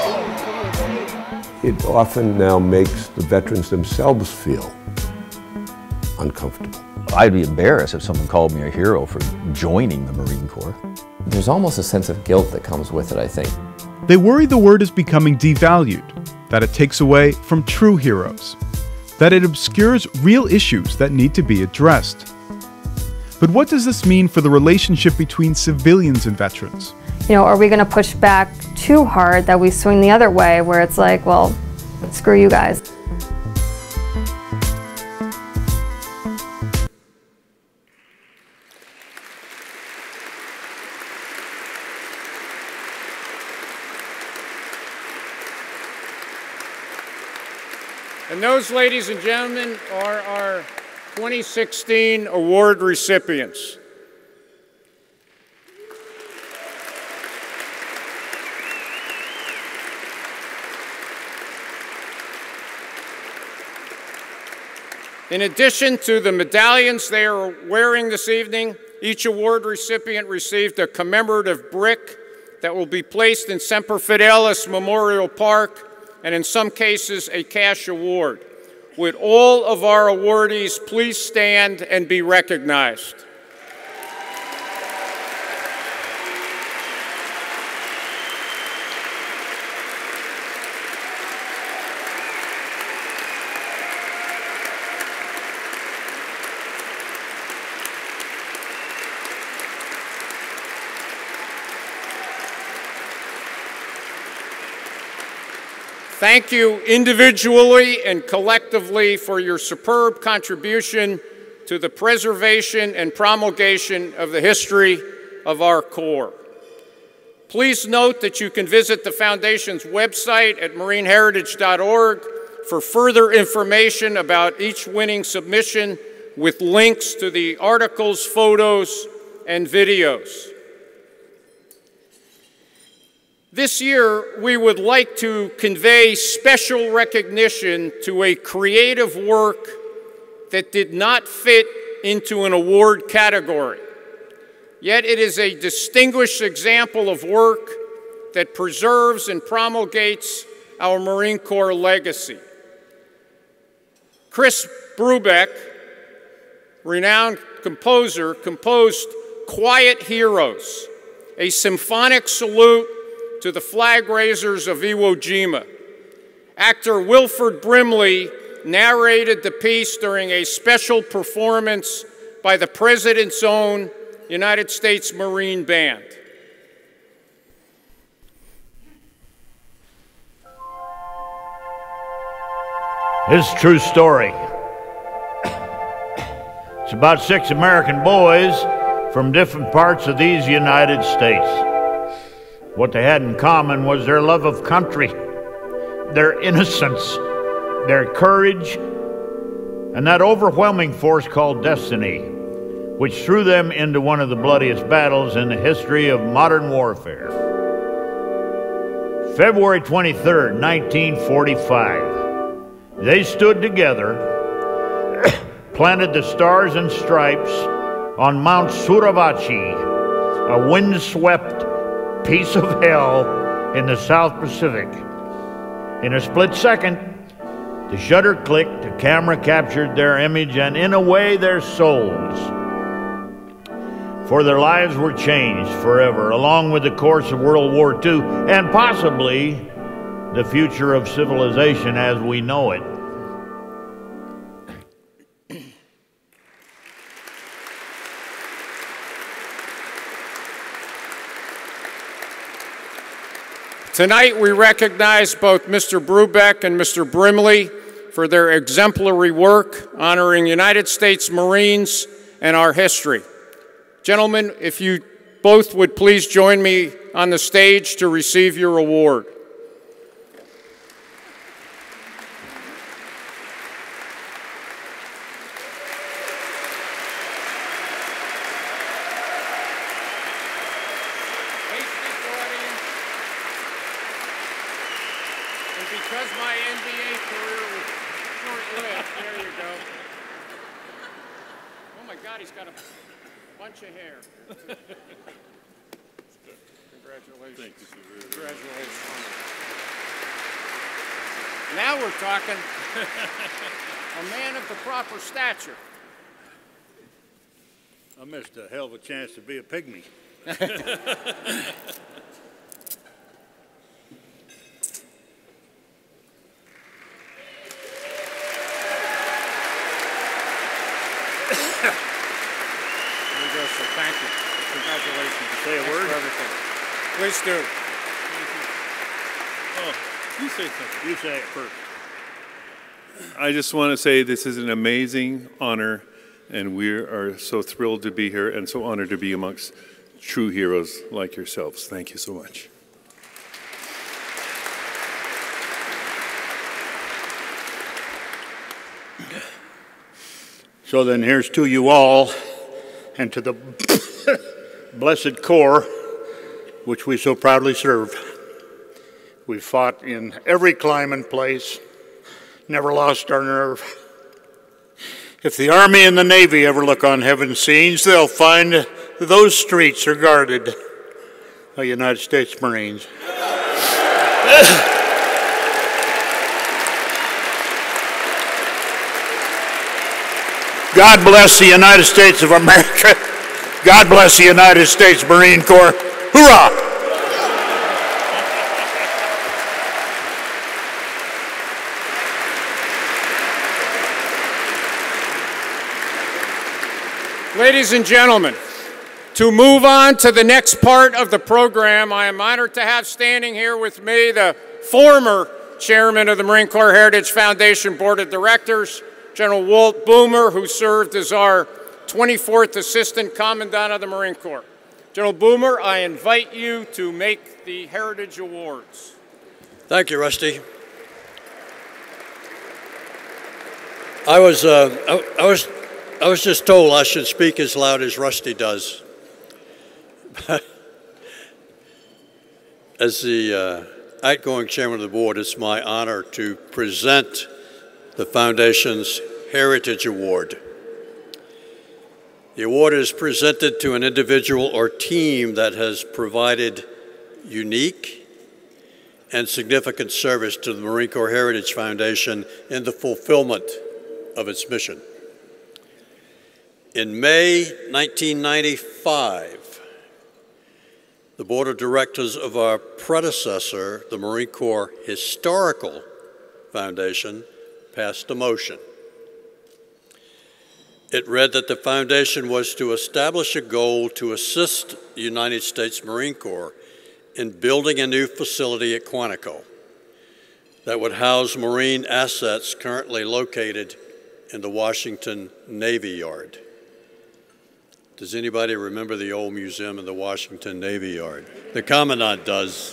It often now makes the veterans themselves feel uncomfortable. I'd be embarrassed if someone called me a hero for joining the Marine Corps. There's almost a sense of guilt that comes with it, I think. They worry the word is becoming devalued, that it takes away from true heroes, that it obscures real issues that need to be addressed. But what does this mean for the relationship between civilians and veterans? You know, are we going to push back too hard that we swing the other way, where it's like, well, screw you guys? And those, ladies and gentlemen, are our twenty sixteen award recipients. In addition to the medallions they are wearing this evening, each award recipient received a commemorative brick that will be placed in Semper Fidelis Memorial Park, and in some cases, a cash award. Would all of our awardees please stand and be recognized? Thank you individually and collectively for your superb contribution to the preservation and promulgation of the history of our Corps. Please note that you can visit the Foundation's website at marine heritage dot org for further information about each winning submission with links to the articles, photos, and videos. This year, we would like to convey special recognition to a creative work that did not fit into an award category. Yet it is a distinguished example of work that preserves and promulgates our Marine Corps legacy. Chris Brubeck, renowned composer, composed Quiet Heroes, a symphonic salute to the flag raisers of Iwo Jima. Actor Wilford Brimley narrated the piece during a special performance by the President's own United States Marine Band. This is a true story. It's about six American boys from different parts of these United States. What they had in common was their love of country, their innocence, their courage, and that overwhelming force called destiny, which threw them into one of the bloodiest battles in the history of modern warfare. February twenty-third, nineteen forty-five, they stood together, planted the Stars and Stripes on Mount Suravachi, a windswept piece of hell in the South Pacific. In a split second, the shutter clicked, the camera captured their image, and in a way, their souls. For their lives were changed forever, along with the course of World War Two, and possibly the future of civilization as we know it. Tonight, we recognize both Mister Brubeck and Mister Brimley for their exemplary work honoring United States Marines and our history. Gentlemen, if you both would please join me on the stage to receive your award. Because my N B A career was short-lived, there you go. Oh my God, he's got a bunch of hair. Congratulations. Thank you, sir. Congratulations. Now we're talking. A man of the proper stature. I missed a hell of a chance to be a pygmy. Thank you. Congratulations. Say a Thanks word? for everything. Please do. Oh, you say something. You say it first. I just want to say this is an amazing honor, and we are so thrilled to be here and so honored to be amongst true heroes like yourselves. Thank you so much. So then here's to you all, and to the blessed Corps, which we so proudly serve. We fought in every clime and place, never lost our nerve. If the Army and the Navy ever look on heaven's scenes, they'll find those streets are guarded by United States Marines. God bless the United States of America. God bless the United States Marine Corps. Hoorah! Ladies and gentlemen, to move on to the next part of the program, I am honored to have standing here with me the former chairman of the Marine Corps Heritage Foundation Board of Directors, General Walt Boomer, who served as our twenty-fourth Assistant Commandant of the Marine Corps. General Boomer, I invite you to make the Heritage Awards. Thank you, Rusty. I was, uh, I, I was, I was just told I should speak as loud as Rusty does. As the uh, outgoing chairman of the board, it's my honor to present the Foundation's Heritage Award. The award is presented to an individual or team that has provided unique and significant service to the Marine Corps Heritage Foundation in the fulfillment of its mission. In May nineteen ninety-five, the board of directors of our predecessor, the Marine Corps Historical Foundation, passed a motion. It read that the foundation was to establish a goal to assist the United States Marine Corps in building a new facility at Quantico that would house Marine assets currently located in the Washington Navy Yard. Does anybody remember the old museum in the Washington Navy Yard? The Commandant does.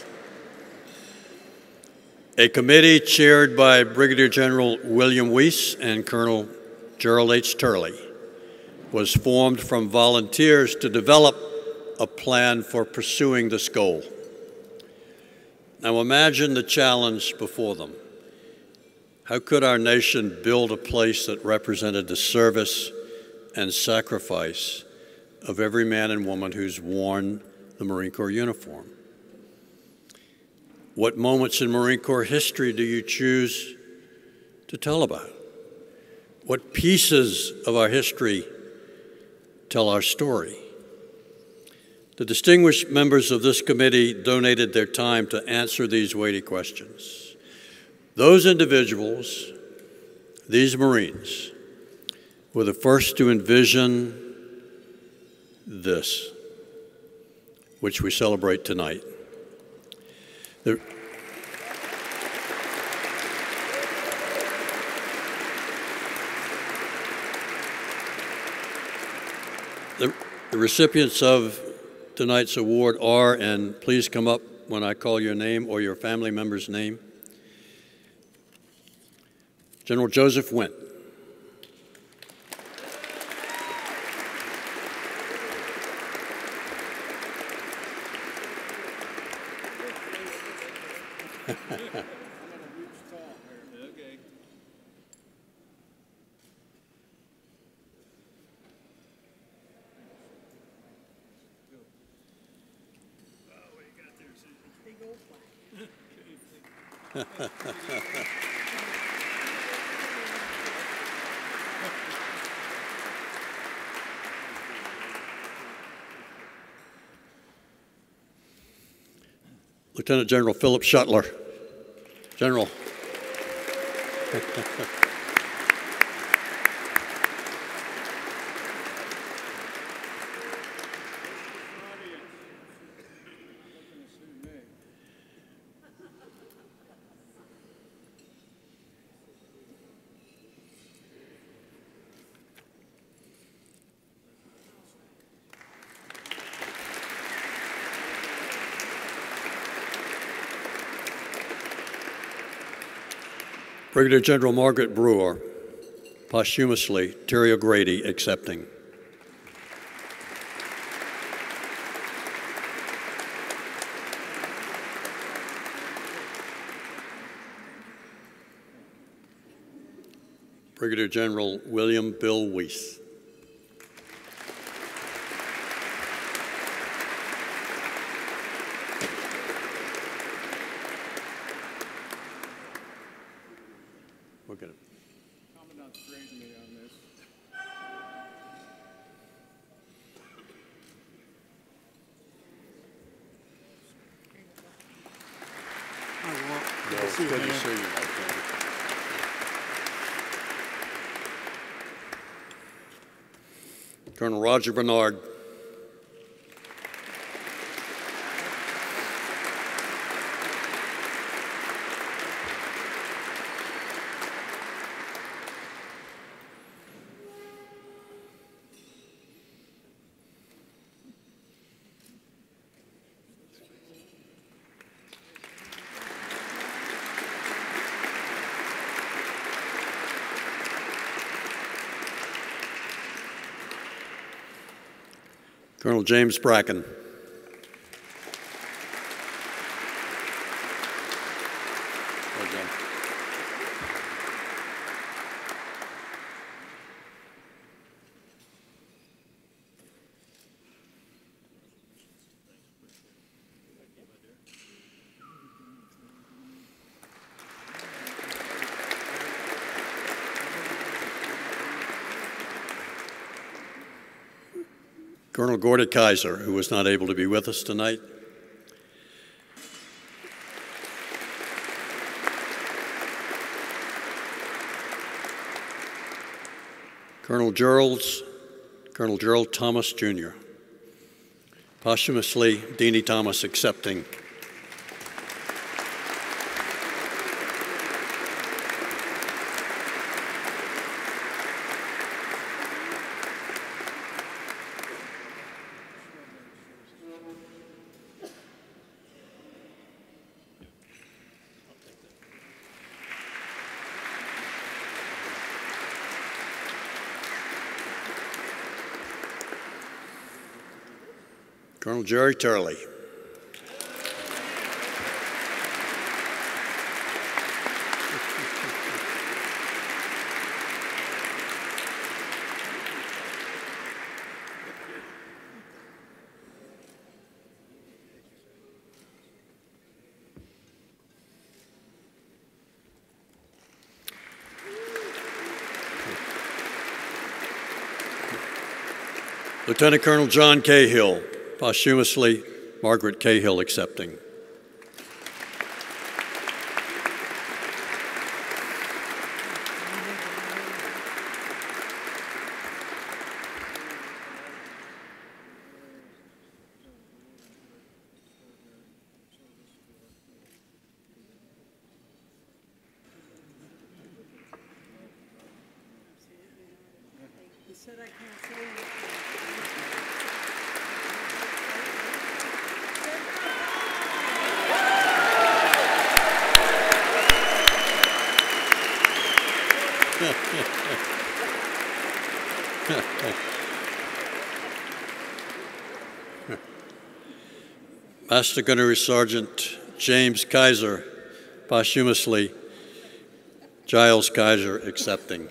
A committee chaired by Brigadier General William Weiss and Colonel Gerald H. Turley was formed from volunteers to develop a plan for pursuing this goal. Now imagine the challenge before them. How could our nation build a place that represented the service and sacrifice of every man and woman who's worn the Marine Corps uniform? What moments in Marine Corps history do you choose to tell about? What pieces of our history tell our story? The distinguished members of this committee donated their time to answer these weighty questions. Those individuals, these Marines, were the first to envision this, which we celebrate tonight. The, The, the recipients of tonight's award are, and please come up when I call your name or your family member's name. General Joseph Wendt. Lieutenant General Philip Shuttler. General. Brigadier General Margaret Brewer, posthumously, Terry O'Grady accepting. Brigadier General William Bill Weiss. We'll get it. Commandant's grading me on this. Hi, Walt. Good to see you, Good to man. see you, my friend. Colonel Roger Bernard. Colonel James Bracken. Well done. Colonel Gordy Kaiser, who was not able to be with us tonight. Colonel Gerald's, Colonel Gerald Thomas, Junior Posthumously, Deanie Thomas accepting. Colonel Jerry Turley. Lieutenant Colonel John Cahill, posthumously, Margaret Cahill accepting. He said I can't say anything. Master Gunnery Sergeant James Kaiser, posthumously, Giles Kaiser accepting.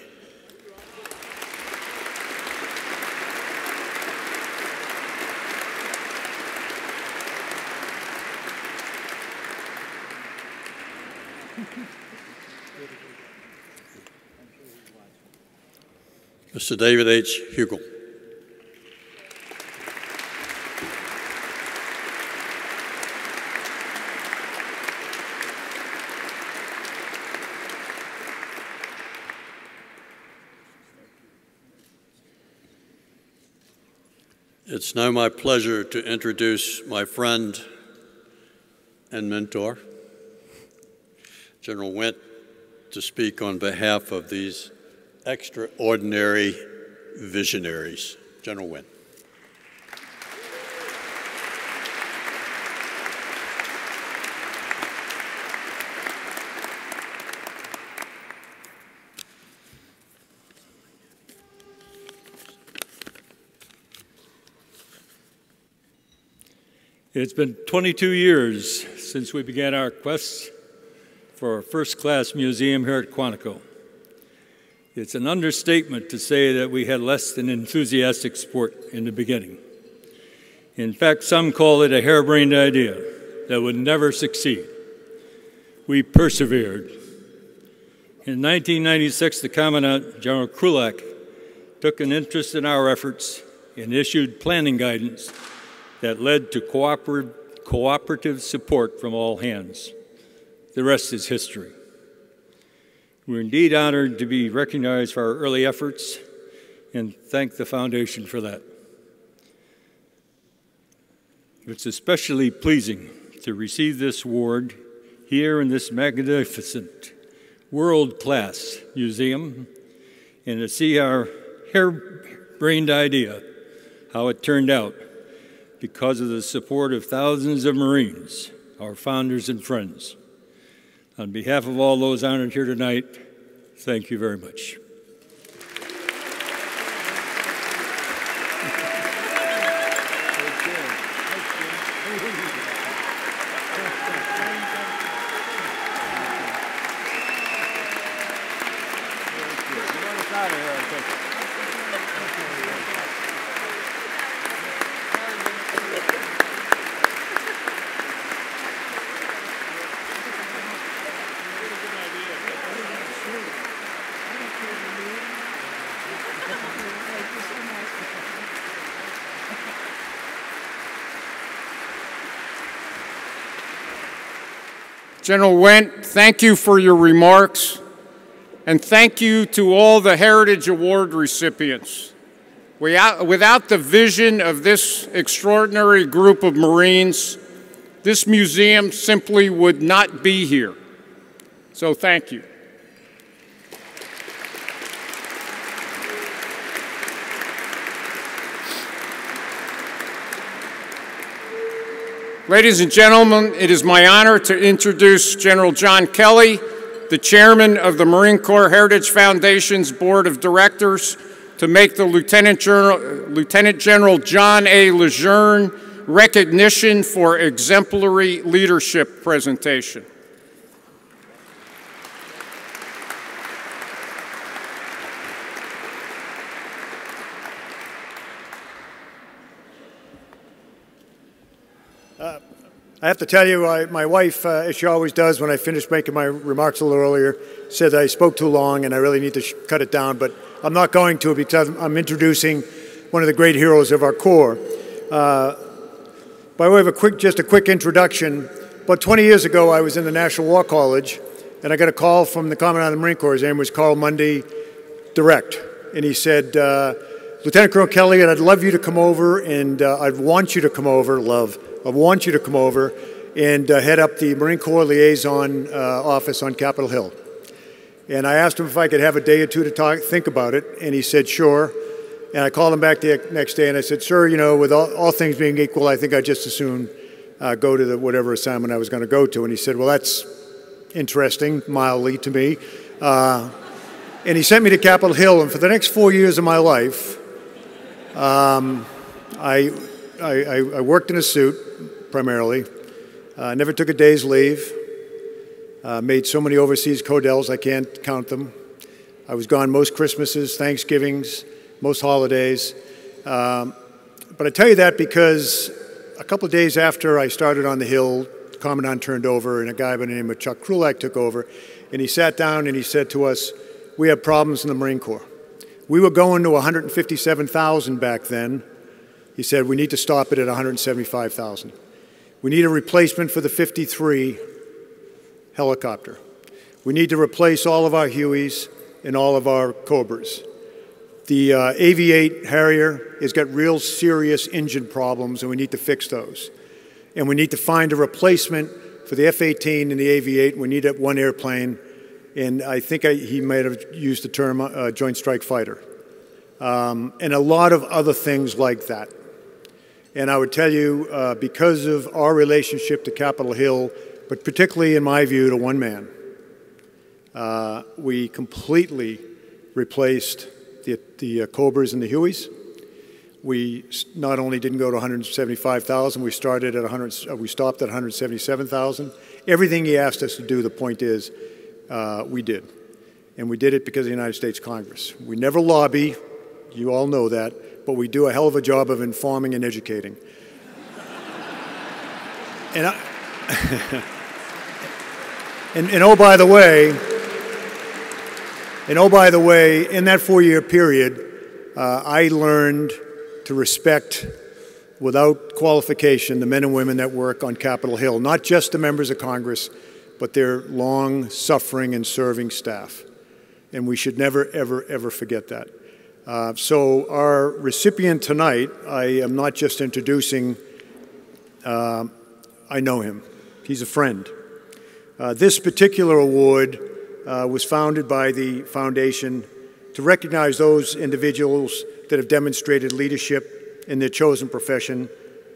Mister David H. Hugel. It's now my pleasure to introduce my friend and mentor, General Wendt, to speak on behalf of these extraordinary visionaries. General Wendt. It's been twenty-two years since we began our quest for a first-class museum here at Quantico. It's an understatement to say that we had less than enthusiastic support in the beginning. In fact, some call it a harebrained idea that would never succeed. We persevered. In nineteen ninety-six, the Commandant, General Krulak, took an interest in our efforts and issued planning guidance that led to cooperative, cooperative support from all hands. The rest is history. We're indeed honored to be recognized for our early efforts and thank the Foundation for that. It's especially pleasing to receive this award here in this magnificent, world-class museum and to see our harebrained idea, how it turned out, because of the support of thousands of Marines, our founders and friends. On behalf of all those honored here tonight, thank you very much. General Wendt, thank you for your remarks, and thank you to all the Heritage Award recipients. Without, without the vision of this extraordinary group of Marines, this museum simply would not be here. So thank you. Ladies and gentlemen, it is my honor to introduce General John Kelly, the chairman of the Marine Corps Heritage Foundation's Board of Directors, to make the Lieutenant General, Lieutenant General John A. Lejeune Recognition for Exemplary Leadership presentation. Uh, I have to tell you, I, my wife, uh, as she always does when I finish making my remarks a little earlier, said that I spoke too long and I really need to sh cut it down, but I'm not going to because I'm introducing one of the great heroes of our Corps. Uh, by way of a quick, just a quick introduction, about twenty years ago I was in the National War College and I got a call from the Commandant of the Marine Corps. His name was Carl Mundy, direct, and he said, uh, Lieutenant Colonel Kelly, I'd love you to come over and uh, I'd want you to come over, love. I want you to come over and uh, head up the Marine Corps Liaison uh, office on Capitol Hill. And I asked him if I could have a day or two to talk, think about it, and he said, sure. And I called him back the next day and I said, sir, you know, with all, all things being equal, I think I'd just as soon uh, go to the whatever assignment I was going to go to. And he said, well, that's interesting, mildly to me. Uh, and he sent me to Capitol Hill, and for the next four years of my life, um, I, I, I worked in a suit, primarily. Uh, never took a day's leave. Uh, made so many overseas codels, I can't count them. I was gone most Christmases, Thanksgivings, most holidays. Um, but I tell you that because a couple of days after I started on the Hill, the Commandant turned over and a guy by the name of Chuck Krulak took over, and he sat down and he said to us, we have problems in the Marine Corps. We were going to one hundred fifty-seven thousand back then. He said, we need to stop it at one hundred seventy-five thousand. We need a replacement for the fifty-three helicopter. We need to replace all of our Hueys and all of our Cobras. The uh, A V eight Harrier has got real serious engine problems, and we need to fix those. And we need to find a replacement for the F eighteen and the A V eight. We need that one airplane, and I think I, he might have used the term uh, Joint Strike Fighter. Um, and a lot of other things like that. And I would tell you, uh, because of our relationship to Capitol Hill, but particularly in my view to one man, uh, we completely replaced the, the uh, Cobras and the Hueys. We not only didn't go to one hundred seventy-five thousand, we started at one hundred, uh, we stopped at one hundred seventy-seven thousand. Everything he asked us to do, the point is, uh, we did. And we did it because of the United States Congress. We never lobby, you all know that, but we do a hell of a job of informing and educating. and, I, and, and oh, by the way, and oh, by the way, in that four-year period, uh, I learned to respect, without qualification, the men and women that work on Capitol Hill, not just the members of Congress, but their long-suffering and serving staff. And we should never, ever, ever forget that. Uh, so our recipient tonight, I am not just introducing, uh, I know him. He's a friend. Uh, this particular award uh, was founded by the foundation to recognize those individuals that have demonstrated leadership in their chosen profession.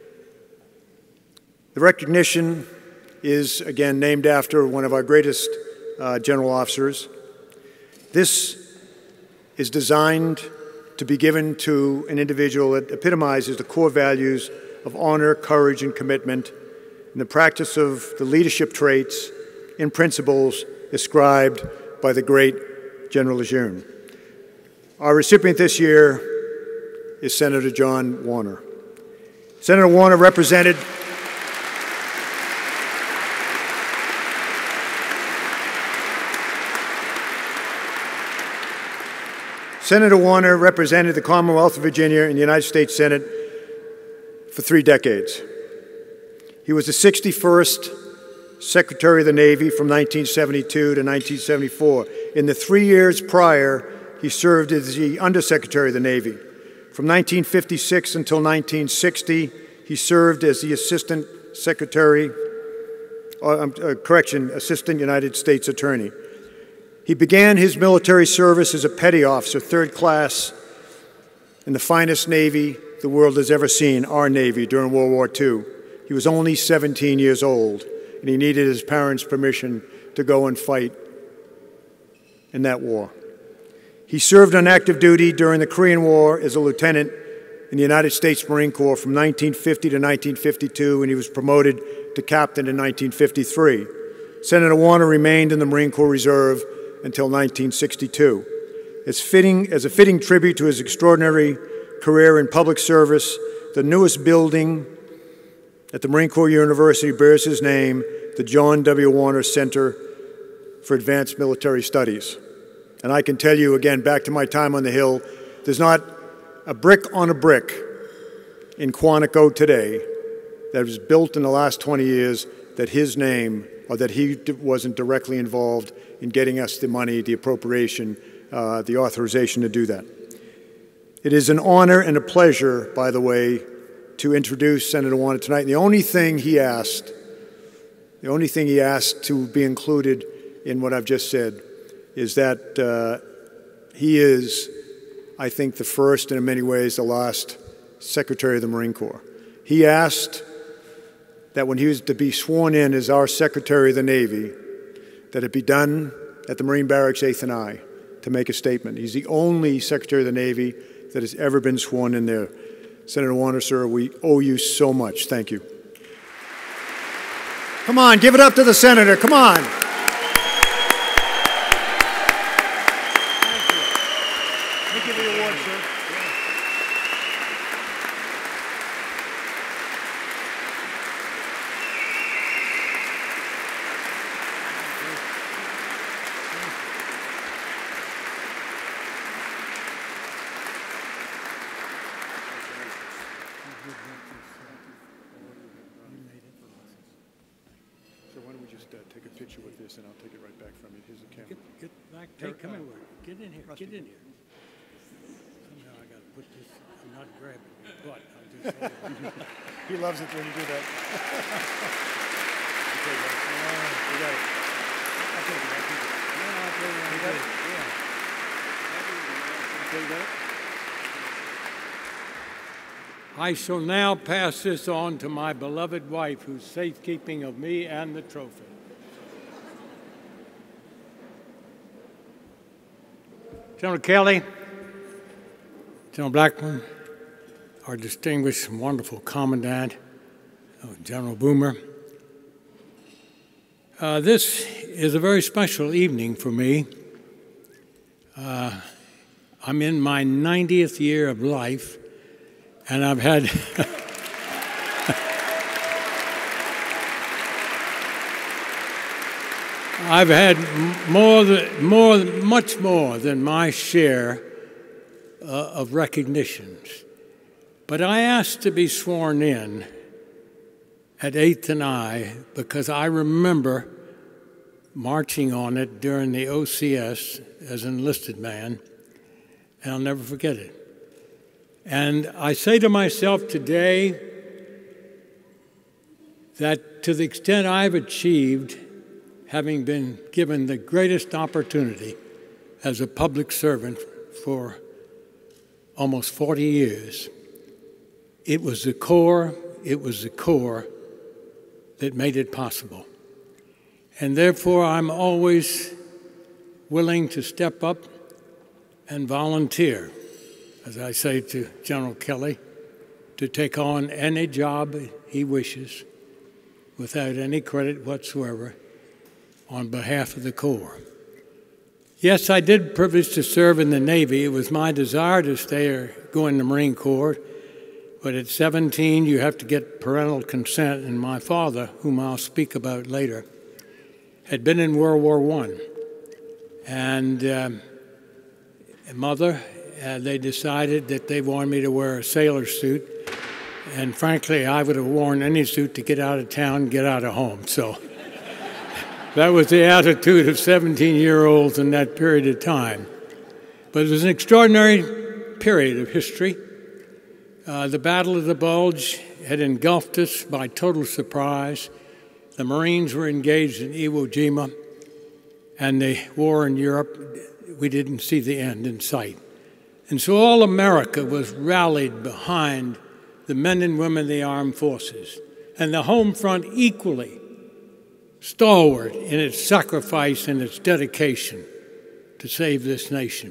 The recognition is, again, named after one of our greatest uh, general officers. This is designed to be given to an individual that epitomizes the core values of honor, courage, and commitment in the practice of the leadership traits and principles ascribed by the great General Lejeune. Our recipient this year is Senator John Warner. Senator Warner represented Senator Warner represented the Commonwealth of Virginia in the United States Senate for three decades. He was the sixty-first Secretary of the Navy from nineteen seventy-two to nineteen seventy-four. In the three years prior, he served as the Undersecretary of the Navy. From nineteen fifty-six until nineteen sixty, he served as the Assistant Secretary, uh, uh, correction, Assistant United States Attorney. He began his military service as a petty officer, third class, in the finest Navy the world has ever seen, our Navy, during World War Two. He was only seventeen years old, and he needed his parents' permission to go and fight in that war. He served on active duty during the Korean War as a lieutenant in the United States Marine Corps from nineteen fifty to nineteen fifty-two, and he was promoted to captain in nineteen fifty-three. Senator Warner remained in the Marine Corps Reserve until nineteen sixty-two. As, fitting, as a fitting tribute to his extraordinary career in public service, the newest building at the Marine Corps University bears his name, the John W. Warner Center for Advanced Military Studies. And I can tell you, again, back to my time on the Hill, there's not a brick on a brick in Quantico today that was built in the last twenty years that his name, or that he wasn't directly involved in getting us the money, the appropriation, uh, the authorization to do that. It is an honor and a pleasure, by the way, to introduce Senator Warner tonight. And the only thing he asked, the only thing he asked to be included in what I've just said is that uh, he is, I think, the first and in many ways the last Secretary of the Marine Corps. He asked that when he was to be sworn in as our Secretary of the Navy, that it be done at the Marine Barracks eighth and I to make a statement. He's the only Secretary of the Navy that has ever been sworn in there. Senator Warner, sir, we owe you so much. Thank you. Come on, give it up to the senator. Come on. Hey, come in. Get in here. Get in here. Somehow I got to put this. I'm not grabbing your butt. I'm just. He loves it when you do that. Okay, guys. You got it. I'll take it. I'll take it. No, I'll take it. You got it? Yeah. Okay, you got it? I shall now pass this on to my beloved wife, whose safekeeping of me and the trophy. General Kelly, General Blackman, our distinguished and wonderful Commandant, General Boomer. Uh, this is a very special evening for me. Uh, I'm in my ninetieth year of life, and I've had I've had more than, more, much more than my share uh, of recognitions. But I asked to be sworn in at eighth and I because I remember marching on it during the O C S as an enlisted man, and I'll never forget it. And I say to myself today that to the extent I've achieved, having been given the greatest opportunity as a public servant for almost forty years, it was the Corps, it was the Corps that made it possible. And therefore, I'm always willing to step up and volunteer, as I say to General Kelly, to take on any job he wishes without any credit whatsoever on behalf of the Corps. Yes, I did privilege to serve in the Navy. It was my desire to stay or go in the Marine Corps, but at seventeen, you have to get parental consent, and my father, whom I'll speak about later, had been in World War One. And um, mother, uh, they decided that they wanted me to wear a sailor suit, and frankly, I would have worn any suit to get out of town, get out of home, so. That was the attitude of seventeen-year-olds in that period of time. But it was an extraordinary period of history. Uh, the Battle of the Bulge had engulfed us by total surprise. The Marines were engaged in Iwo Jima, and the war in Europe, we didn't see the end in sight. And so all America was rallied behind the men and women of the armed forces, and the home front equally stalwart in its sacrifice and its dedication to save this nation.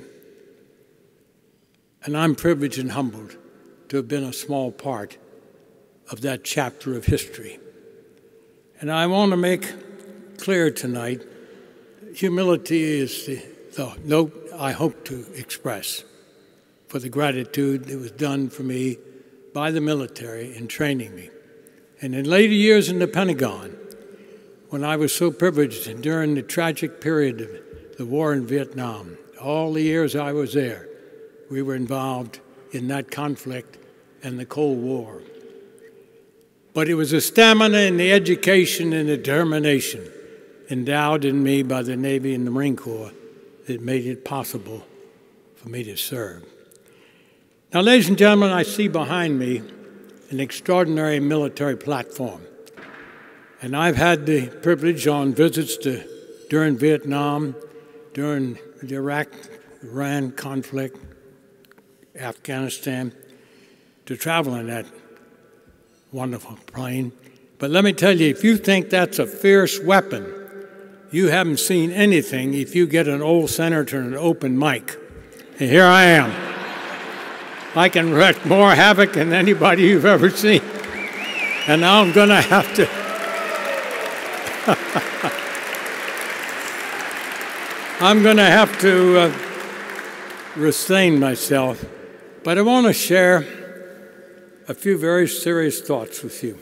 And I'm privileged and humbled to have been a small part of that chapter of history. And I want to make clear tonight, humility is the, the note I hope to express for the gratitude that was done for me by the military in training me. And in later years in the Pentagon, when I was so privileged during the tragic period of the war in Vietnam, all the years I was there, we were involved in that conflict and the Cold War. But it was the stamina and the education and the determination endowed in me by the Navy and the Marine Corps that made it possible for me to serve. Now, ladies and gentlemen, I see behind me an extraordinary military platform. And I've had the privilege on visits to, during Vietnam, during the Iraq-Iran conflict, Afghanistan, to travel in that wonderful plane. But let me tell you, if you think that's a fierce weapon, you haven't seen anything if you get an old senator and an open mic. And here I am. I can wreak more havoc than anybody you've ever seen. And now I'm going to have to I'm going to have to uh, restrain myself, but I want to share a few very serious thoughts with you.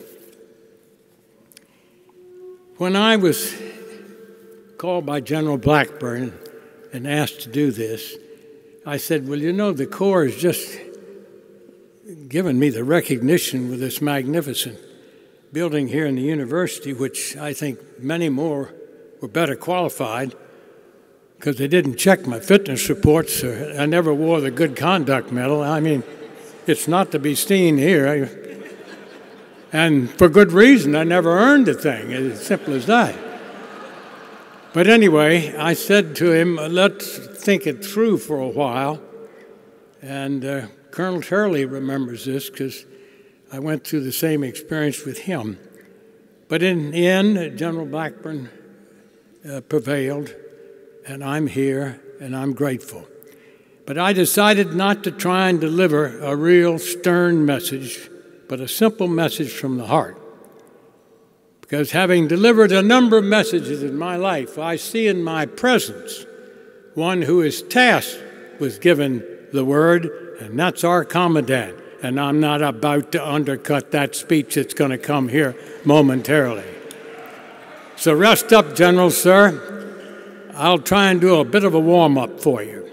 When I was called by General Blackburn and asked to do this, I said, well, you know, the Corps has just given me the recognition with this magnificent building here in the university, which I think many more were better qualified, because they didn't check my fitness reports. Or I never wore the Good Conduct Medal. I mean, it's not to be seen here. And for good reason, I never earned the thing, as simple as that. But anyway, I said to him, let's think it through for a while. And uh, Colonel Turley remembers this, because I went through the same experience with him. But in the end, General Blackburn uh, prevailed. And I'm here, and I'm grateful. But I decided not to try and deliver a real stern message, but a simple message from the heart. Because having delivered a number of messages in my life, I see in my presence one who is tasked with giving the word, and that's our Commandant. And I'm not about to undercut that speech that's going to come here momentarily. So rest up, General, sir. I'll try and do a bit of a warm-up for you.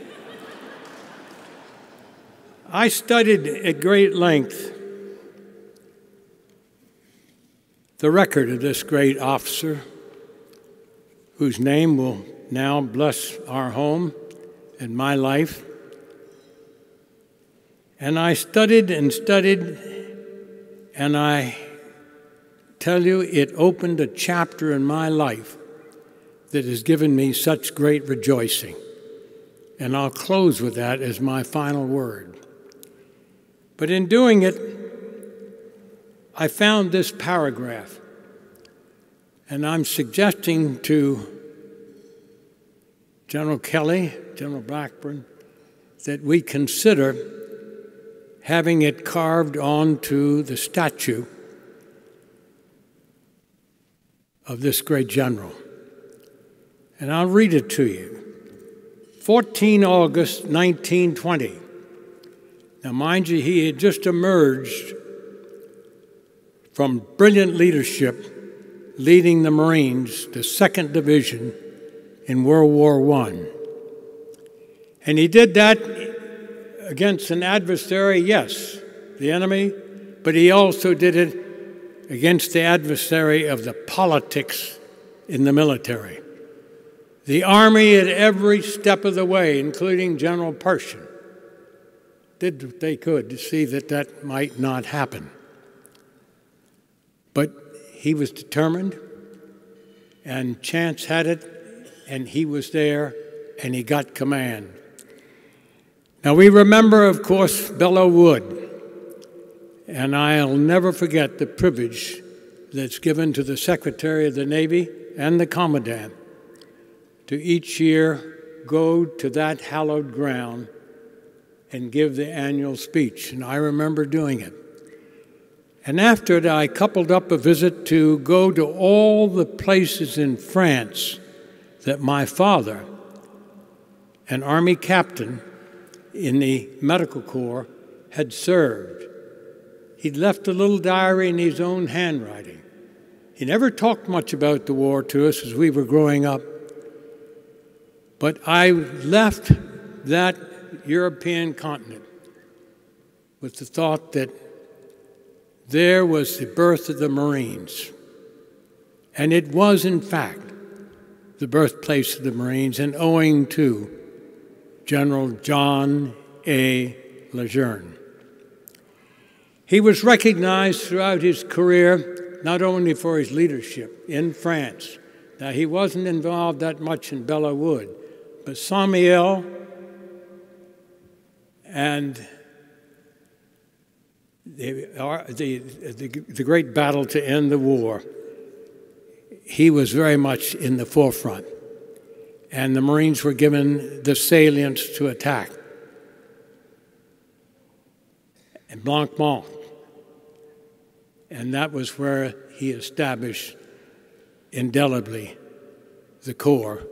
I studied at great length the record of this great officer, whose name will now bless our home and my life. And I studied and studied, and I tell you, it opened a chapter in my life that has given me such great rejoicing. And I'll close with that as my final word. But in doing it, I found this paragraph, and I'm suggesting to General Kelly, General Blackburn, that we consider having it carved onto the statue of this great general. And I'll read it to you. fourteen August nineteen twenty. Now, mind you, he had just emerged from brilliant leadership leading the Marines, the second Division, in World War One. And he did that against an adversary, yes, the enemy, but he also did it against the adversary of the politics in the military. The Army, at every step of the way, including General Pershing, did what they could to see that that might not happen. But he was determined, and chance had it, and he was there, and he got command. Now, we remember, of course, Belleau Wood, and I'll never forget the privilege that's given to the Secretary of the Navy and the Commandant to each year go to that hallowed ground and give the annual speech. And I remember doing it. And after it, I coupled up a visit to go to all the places in France that my father, an Army captain in the Medical Corps, had served. He'd left a little diary in his own handwriting. He never talked much about the war to us as we were growing up. But I left that European continent with the thought that there was the birth of the Marines. And it was, in fact, the birthplace of the Marines, and owing to General John A. Lejeune. He was recognized throughout his career not only for his leadership in France. Now, he wasn't involved that much in Belleau Wood, but Saint-Mihiel and the, the, the, the great battle to end the war, he was very much in the forefront. And the Marines were given the salients to attack. And Blanc-Mont. And that was where he established indelibly the Corps.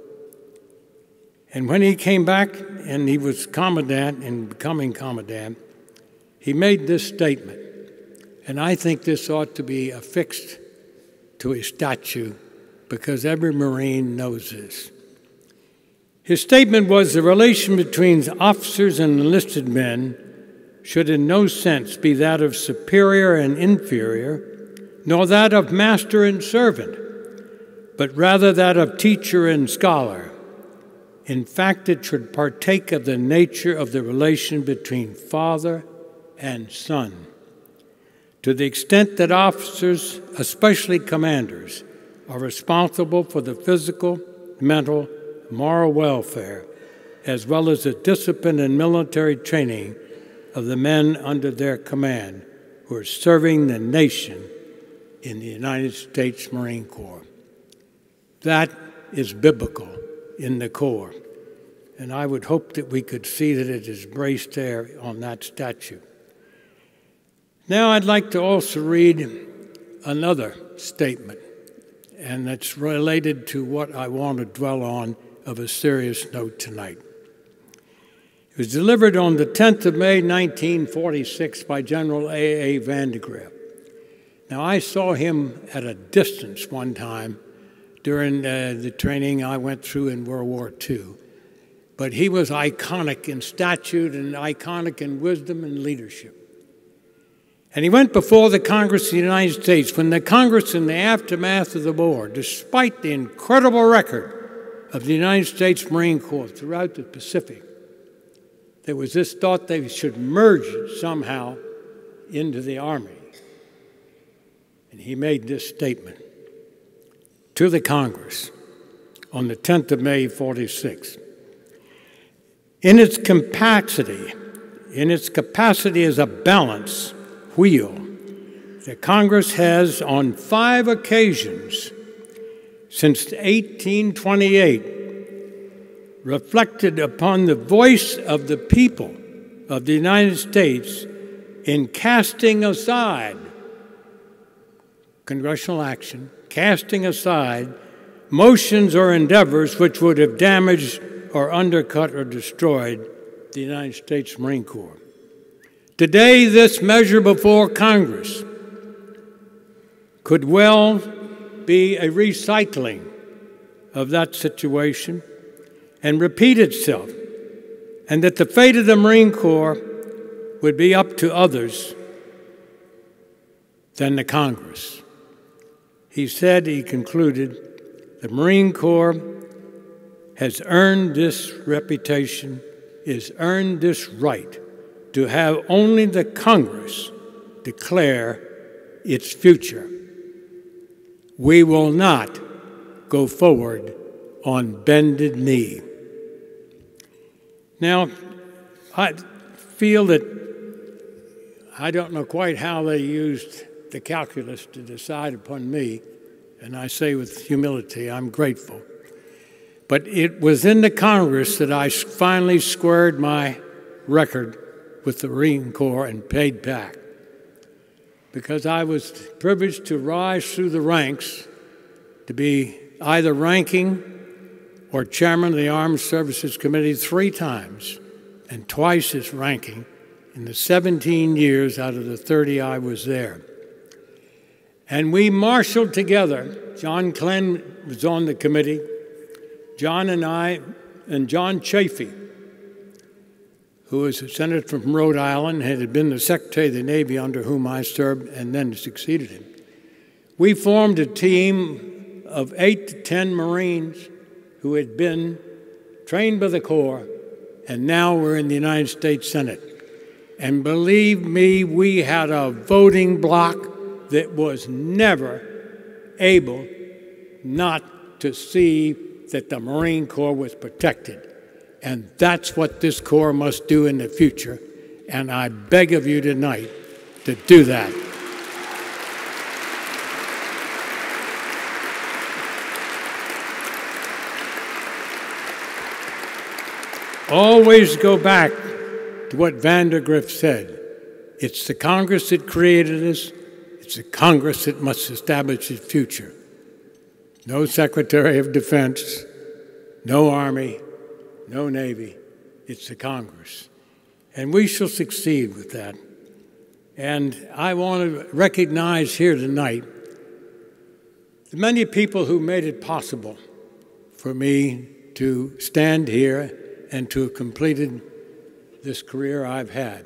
And when he came back and he was Commandant and becoming Commandant, he made this statement, and I think this ought to be affixed to a statue because every Marine knows this. His statement was the relation between officers and enlisted men should in no sense be that of superior and inferior, nor that of master and servant, but rather that of teacher and scholar. In fact, it should partake of the nature of the relation between father and son. To the extent that officers, especially commanders, are responsible for the physical, mental, moral welfare, as well as the discipline and military training of the men under their command who are serving the nation in the United States Marine Corps. That is biblical in the Corps, and I would hope that we could see that it is braced there on that statue. Now I'd like to also read another statement, and that's related to what I want to dwell on of a serious note tonight. It was delivered on the tenth of May, nineteen forty-six by General A A Vandegrift. Now, I saw him at a distance one time during uh, the training I went through in World War Two. But he was iconic in stature and iconic in wisdom and leadership. And he went before the Congress of the United States when the Congress, in the aftermath of the war, despite the incredible record of the United States Marine Corps throughout the Pacific, there was this thought they should merge it somehow into the Army. And he made this statement to the Congress on the tenth of May, forty-six. In its capacity, in its capacity as a balance wheel, the Congress has on five occasions since eighteen twenty-eight reflected upon the voice of the people of the United States in casting aside congressional action, casting aside motions or endeavors which would have damaged or undercut or destroyed the United States Marine Corps. Today, this measure before Congress could well be a recycling of that situation and repeat itself, and that the fate of the Marine Corps would be up to others than the Congress. He said, he concluded, the Marine Corps has earned this reputation, has earned this right to have only the Congress declare its future. We will not go forward on bended knee. Now, I feel that I don't know quite how they used the calculus to decide upon me, and I say with humility, I'm grateful. But it was in the Congress that I finally squared my record with the Marine Corps and paid back, because I was privileged to rise through the ranks to be either ranking or chairman of the Armed Services Committee three times, and twice as ranking in the seventeen years out of the thirty I was there. And we marshaled together. John Glenn was on the committee. John and I, and John Chafee, who was a senator from Rhode Island, had been the Secretary of the Navy under whom I served and then succeeded him. We formed a team of eight to ten Marines who had been trained by the Corps, and now we're in the United States Senate. And believe me, we had a voting bloc that was never able not to see that the Marine Corps was protected. And that's what this Corps must do in the future. And I beg of you tonight to do that. Always go back to what Vandegrift said. It's the Congress that created us. It's the Congress that must establish its future. no Secretary of Defense, no Army, no Navy. It's the Congress. And we shall succeed with that. And I want to recognize here tonight the many people who made it possible for me to stand here and to have completed this career I've had.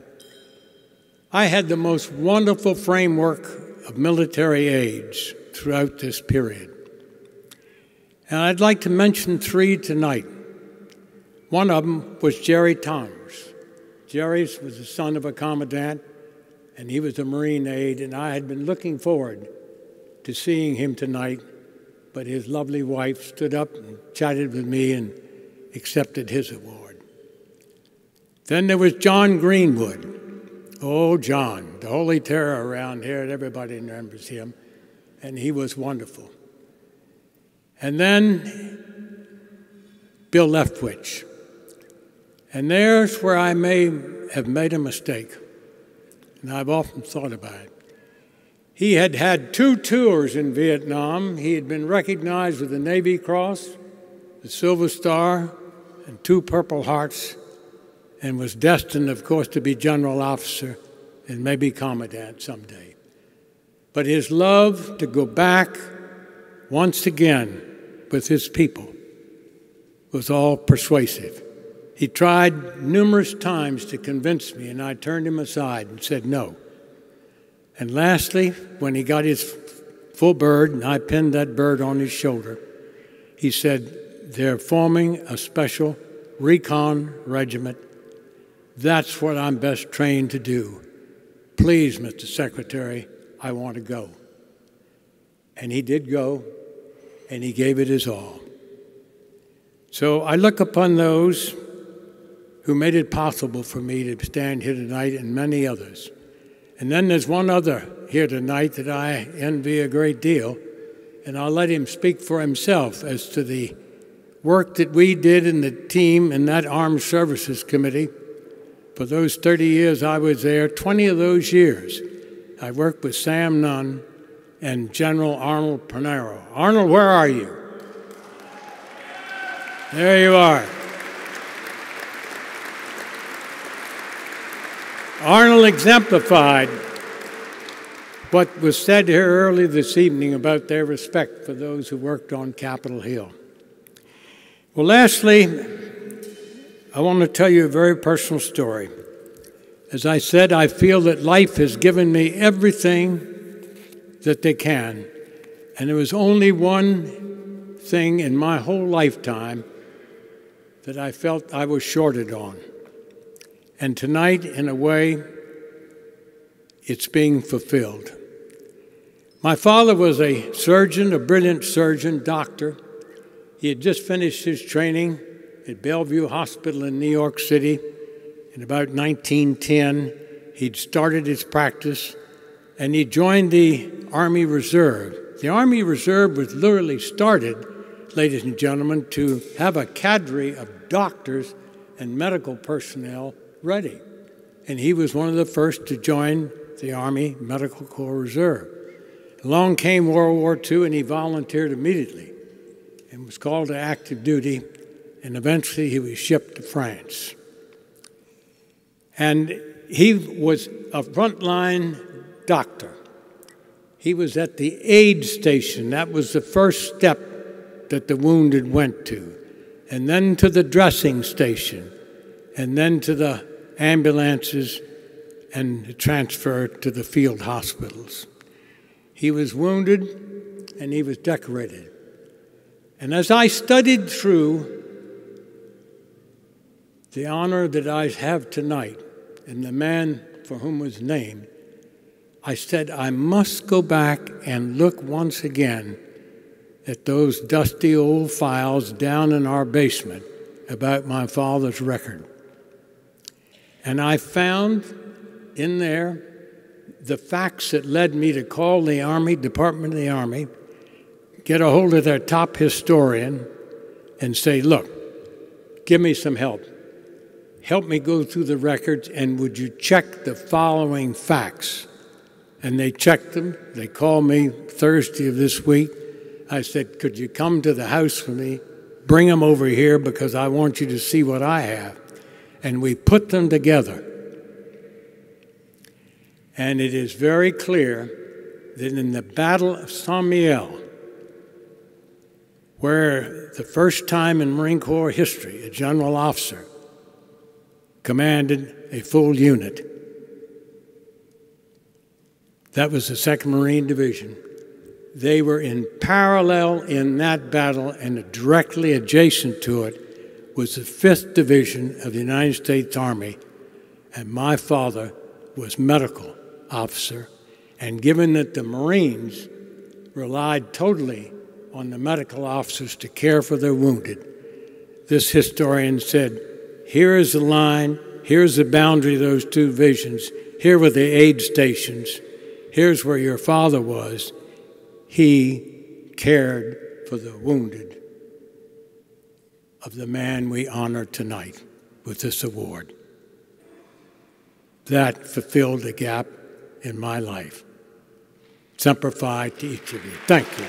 I had the most wonderful framework of military aides throughout this period. And I'd like to mention three tonight. One of them was Jerry Thomas. Jerry was the son of a commandant, and he was a Marine aide, and I had been looking forward to seeing him tonight, but his lovely wife stood up and chatted with me and accepted his award. Then there was John Greenwood. Oh, John, the holy terror around here, and everybody remembers him, and he was wonderful. And then Bill Leftwich. And there's where I may have made a mistake, and I've often thought about it. He had had two tours in Vietnam. He had been recognized with the Navy Cross, the Silver Star, and two Purple Hearts, and was destined, of course, to be general officer and maybe commandant someday. But his love to go back once again with his people was all persuasive. He tried numerous times to convince me, and I turned him aside and said no. And lastly, when he got his full bird, and I pinned that bird on his shoulder, he said, they're forming a special recon regiment. That's what I'm best trained to do. Please, Mister Secretary, I want to go. And he did go, and he gave it his all. So I look upon those who made it possible for me to stand here tonight, and many others. And then there's one other here tonight that I envy a great deal, and I'll let him speak for himself as to the work that we did in the team in that Armed Services Committee. For those thirty years I was there, twenty of those years, I worked with Sam Nunn and General Arnold Panero. Arnold, where are you? There you are. Arnold exemplified what was said here early this evening about their respect for those who worked on Capitol Hill. Well, lastly, I want to tell you a very personal story. As I said, I feel that life has given me everything that they can, and there was only one thing in my whole lifetime that I felt I was shorted on. And tonight, in a way, it's being fulfilled. My father was a surgeon, a brilliant surgeon, doctor. He had just finished his training at Bellevue Hospital in New York City. In about nineteen ten, he'd started his practice, and he joined the Army Reserve. The Army Reserve was literally started, ladies and gentlemen, to have a cadre of doctors and medical personnel ready. And he was one of the first to join the Army Medical Corps Reserve. Along came World War Two, and he volunteered immediately and was called to active duty, and eventually he was shipped to France. And he was a frontline doctor. He was at the aid station. That was the first step that the wounded went to. And then to the dressing station, and then to the ambulances and the transfer to the field hospitals. He was wounded, and he was decorated. And as I studied through the honor that I have tonight and the man for whom was named, I said, I must go back and look once again at those dusty old files down in our basement about my father's record. And I found in there the facts that led me to call the Army, Department of the Army, get a hold of their top historian and say, look, give me some help. Help me go through the records, and would you check the following facts? And they checked them. They called me Thursday of this week, I said, could you come to the house with me? Bring them over here because I want you to see what I have. And we put them together. And it is very clear that in the Battle of Saint Mihiel, where the first time in Marine Corps history a general officer commanded a full unit, that was the second Marine Division. They were in parallel in that battle, and directly adjacent to it was the fifth Division of the United States Army, and my father was medical officer. And given that the Marines relied totally on the medical officers to care for their wounded, this historian said, here is the line, here's the boundary of those two divisions, here were the aid stations, here's where your father was. He cared for the wounded of the man we honor tonight with this award. That fulfilled a gap in my life. Semper Fi to each of you. Thank you.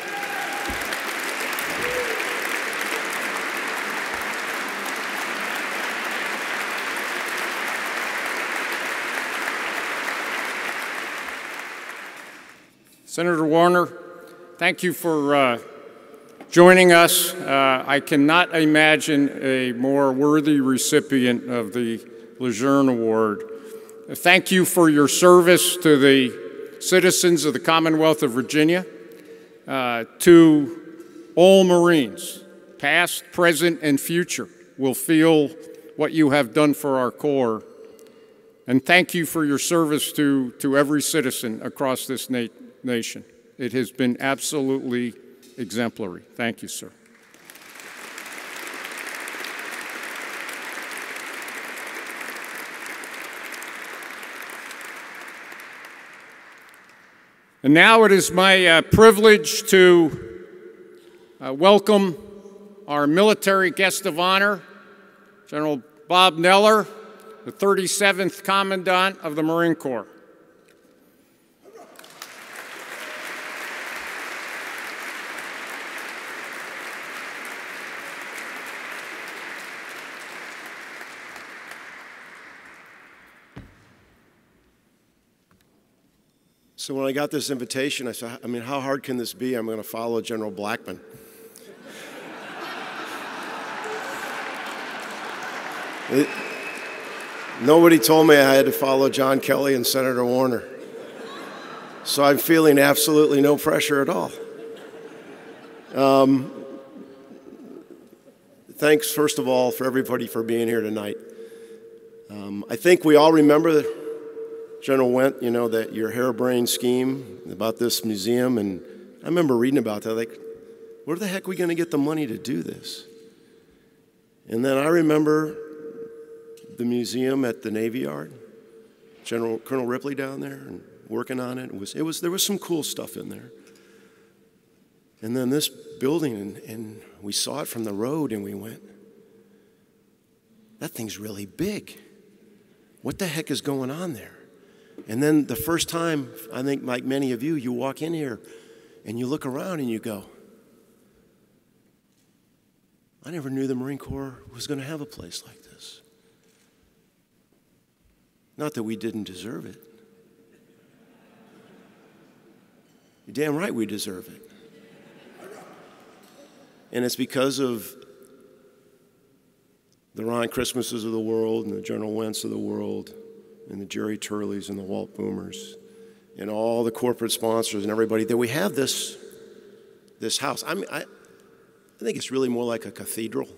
Senator Warner, thank you for uh, joining us. Uh, I cannot imagine a more worthy recipient of the Lejeune Award. Thank you for your service to the citizens of the Commonwealth of Virginia, uh, to all Marines, past, present, and future, will feel what you have done for our Corps. And thank you for your service to, to every citizen across this na nation. It has been absolutely exemplary. Thank you, sir. And now it is my uh, privilege to uh, welcome our military guest of honor, General Bob Neller, the thirty-seventh Commandant of the Marine Corps. So when I got this invitation, I said, I mean, how hard can this be? I'm going to follow General Blackman. it, nobody told me I had to follow John Kelly and Senator Warner. So I'm feeling absolutely no pressure at all. Um, thanks, first of all, for everybody for being here tonight. Um, I think we all remember the General Wendt, you know, that your harebrained scheme about this museum, and I remember reading about that, like, where the heck are we going to get the money to do this? And then I remember the museum at the Navy Yard, General Colonel Ripley down there, and working on it. It was, it was, there was some cool stuff in there. And then this building, and, and we saw it from the road, and we went, that thing's really big. What the heck is going on there? And then the first time, I think like many of you, you walk in here and you look around and you go, I never knew the Marine Corps was going to have a place like this. Not that we didn't deserve it. You're damn right we deserve it. And it's because of the Ron Christmases of the world and the General Wendts of the world and the Jerry Turleys and the Walt Boomers and all the corporate sponsors and everybody that we have this, this house. I mean, I, I think it's really more like a cathedral.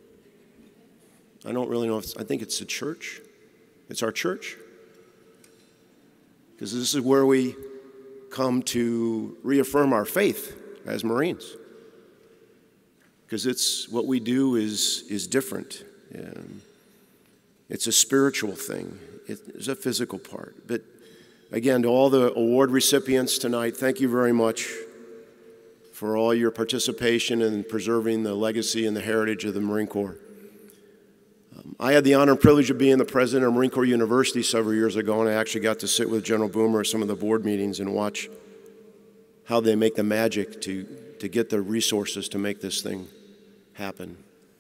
I don't really know if it's, I think it's a church. It's our church. Because this is where we come to reaffirm our faith as Marines. Because it's what we do is, is different. Um, it's a spiritual thing. It's a physical part. But again, to all the award recipients tonight, thank you very much for all your participation in preserving the legacy and the heritage of the Marine Corps. Um, I had the honor and privilege of being the president of Marine Corps University several years ago, and I actually got to sit with General Boomer at some of the board meetings and watch how they make the magic to, to get the resources to make this thing happen.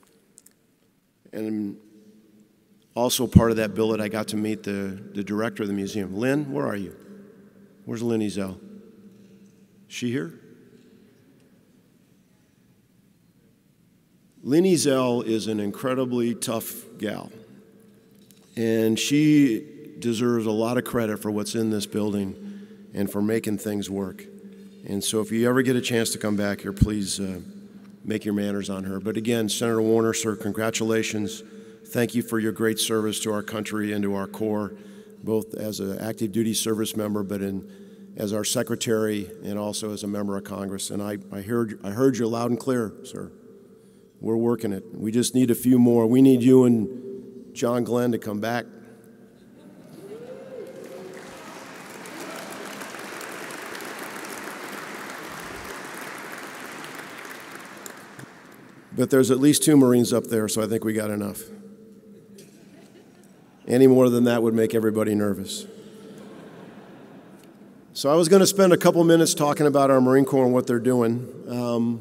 And also part of that billet, I got to meet the, the director of the museum. Lynn, where are you? Where's Lynn Ezel? She here? Lynn Ezel is an incredibly tough gal, and she deserves a lot of credit for what's in this building and for making things work. And so if you ever get a chance to come back here, please uh, make your manners on her. But again, Senator Warner, sir, congratulations. Thank you for your great service to our country and to our Corps, both as an active duty service member, but in, as our secretary and also as a member of Congress. And I, I, heard, I heard you loud and clear, sir. We're working it. We just need a few more. We need you and John Glenn to come back. But there's at least two Marines up there, so I think we got enough. Any more than that would make everybody nervous. So I was going to spend a couple minutes talking about our Marine Corps and what they're doing. Um,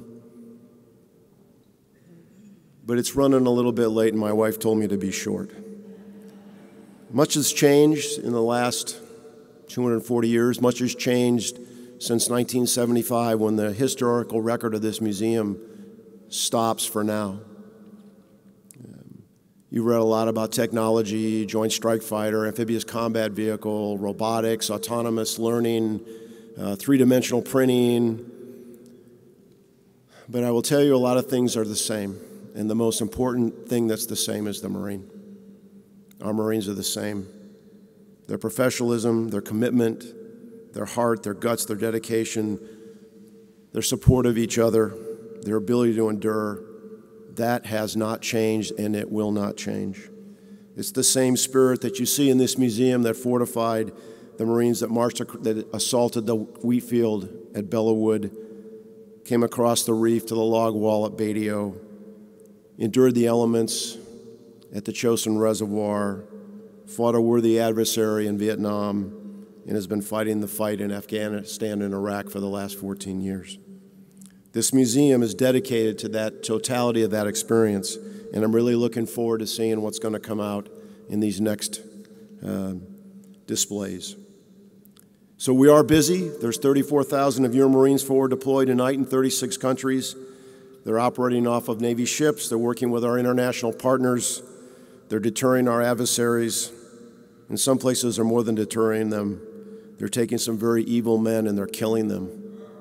but it's running a little bit late, and my wife told me to be short. Much has changed in the last two hundred forty years. Much has changed since nineteen seventy-five, when the historical record of this museum stops for now. Um, you read a lot about technology, Joint Strike Fighter, amphibious combat vehicle, robotics, autonomous learning, uh, three-dimensional printing. But I will tell you, a lot of things are the same. And the most important thing that's the same is the Marine. Our Marines are the same. Their professionalism, their commitment, their heart, their guts, their dedication, their support of each other, their ability to endure, that has not changed, and it will not change. It's the same spirit that you see in this museum that fortified the Marines that marched, that assaulted the wheat field at Bellawood, came across the reef to the log wall at Batio, endured the elements at the Chosin Reservoir, fought a worthy adversary in Vietnam, and has been fighting the fight in Afghanistan and Iraq for the last fourteen years. This museum is dedicated to that totality of that experience, and I'm really looking forward to seeing what's going to come out in these next uh, displays. So we are busy. There's thirty-four thousand of your Marines forward deployed tonight in thirty-six countries. They're operating off of Navy ships. They're working with our international partners. They're deterring our adversaries. In some places, they're more than deterring them. They're taking some very evil men and they're killing them.